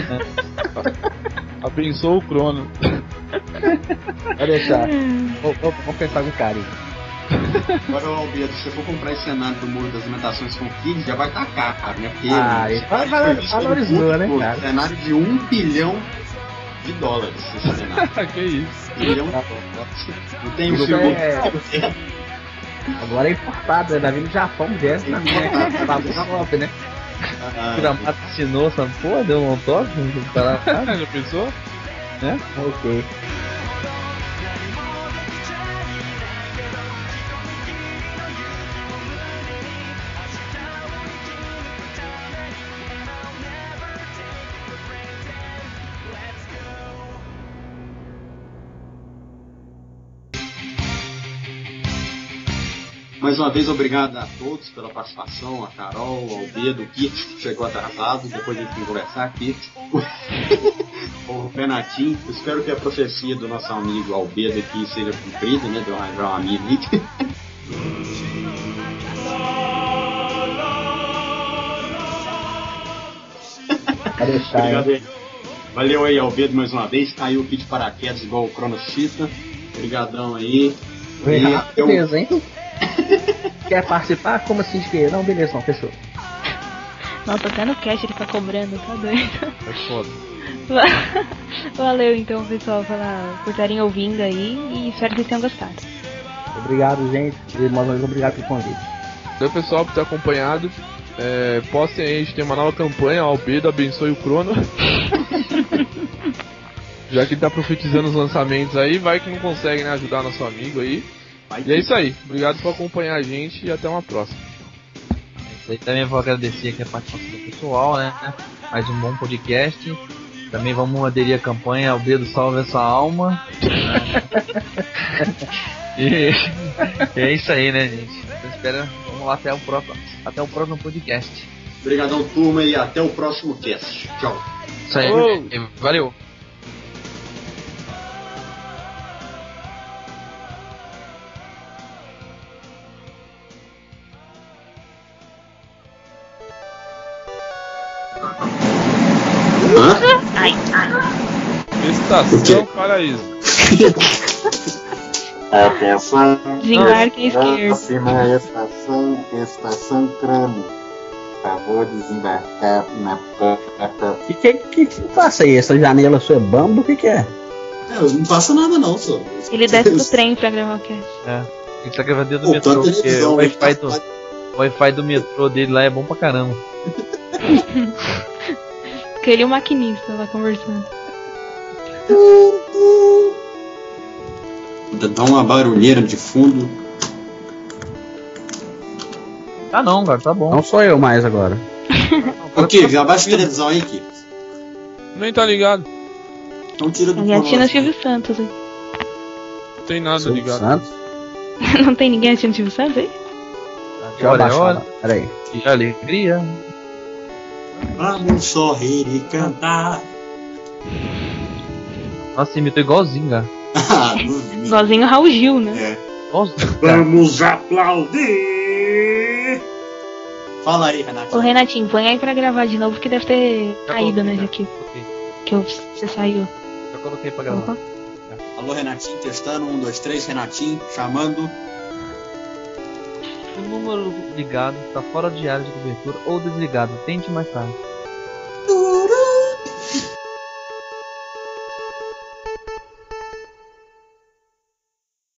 É. Abençoa o Crono. Vai deixar. Vamos pensar com carinho. Agora, Albedo, se você for comprar esse cenário do Muro das Lamentações com Kid, já vai estar caro, né? Porque Ah, esse ele cenário vai- foi visto valorizou, pelo né, público, cara? cenário de um bilhão de dólares, esse cenário. que isso? bilhão de dólares. Não tem o Isso filme. é- Agora é importado, né? Vai vir do Japão direto na minha top, né? Ah, Gramado assinou essa porra, deu um autógrafo, para Já pensou? Ok. Mais uma vez, obrigado a todos pela participação, a Carol, ao Albedo, o Kit, que chegou atrasado, depois a gente vai conversar aqui. O Renatinho, espero que a profecia do nosso amigo Albedo aqui seja cumprida, né? De arranjar um amigo aí. Obrigado aí. Valeu aí, Albedo, mais uma vez. Caiu aqui de paraquedas igual o Cronos Chita. Obrigadão aí. Renato, eu- beleza, hein? Quer participar? Como assim de quê? Não, beleza, não, fechou. Nossa, até no cast ele tá cobrando, tá doido. É foda. Valeu então, pessoal, pela, por estarem ouvindo aí e espero que vocês tenham gostado. Obrigado, gente. E mais uma vez, obrigado pelo convite. Valeu, pessoal, por ter acompanhado. É, postem aí, a gente tem uma nova campanha, Albedo abençoe o Crono. Já que ele tá profetizando os lançamentos aí, vai que não consegue, né, ajudar nosso amigo aí. E é isso aí, obrigado por acompanhar a gente e até uma próxima. Isso aí também vou agradecer aqui a participação do pessoal, né? Mais um bom podcast. Também vamos aderir à campanha Albedo Salve Essa Alma. e, e é isso aí, né, gente? Então espera, vamos lá até o próximo, até o próximo podcast. Obrigadão, turma, e até o próximo cast. Tchau. Isso aí, Oh. valeu. Ai, Estação Paraíso. Atenção, desembarque à esquerda. próxima estação, estação Crânio. Favor desembarcar na porta. O que, que, que que passa aí? Essa janela sua é bamba? O que, que é? É, não passa nada não, só. Ele desce do trem pra gravar o cast. É, ele tá gravando dentro do Pô, metrô, tanta porque televisão, o né? Wi-Fi do, o Wi-Fi do metrô dele lá é bom pra caramba. Que ele e o maquinista lá conversando. Dá uma barulheira de fundo. Ah não, cara, tá bom. Não sou eu mais agora. O que? Abaixa a televisão aí, Kiko. Nem tá ligado, Então tira do E a Tina plano. Silvio Santos aí. não tem nada Silvio ligado. Santos? Não tem ninguém assistindo Silvio Santos aí? Deixa eu Agora é abaixar hora lá. Peraí. de alegria. Vamos sorrir e cantar. Nossa, imitou igualzinho, cara. Ah, duvido. Igualzinho o Raul Gil, né? É. Igualzinho, cara. Vamos aplaudir. Fala aí, Ô Renato. Renatinho, põe aí pra gravar de novo que deve ter Já caído, né, coloquei, já que, coloquei. que eu- você saiu. Já coloquei pra gravar. Alô, Renatinho, testando. Um, dois, três, Renatinho, chamando. O número ligado está fora de área de cobertura ou desligado. Tente mais tarde.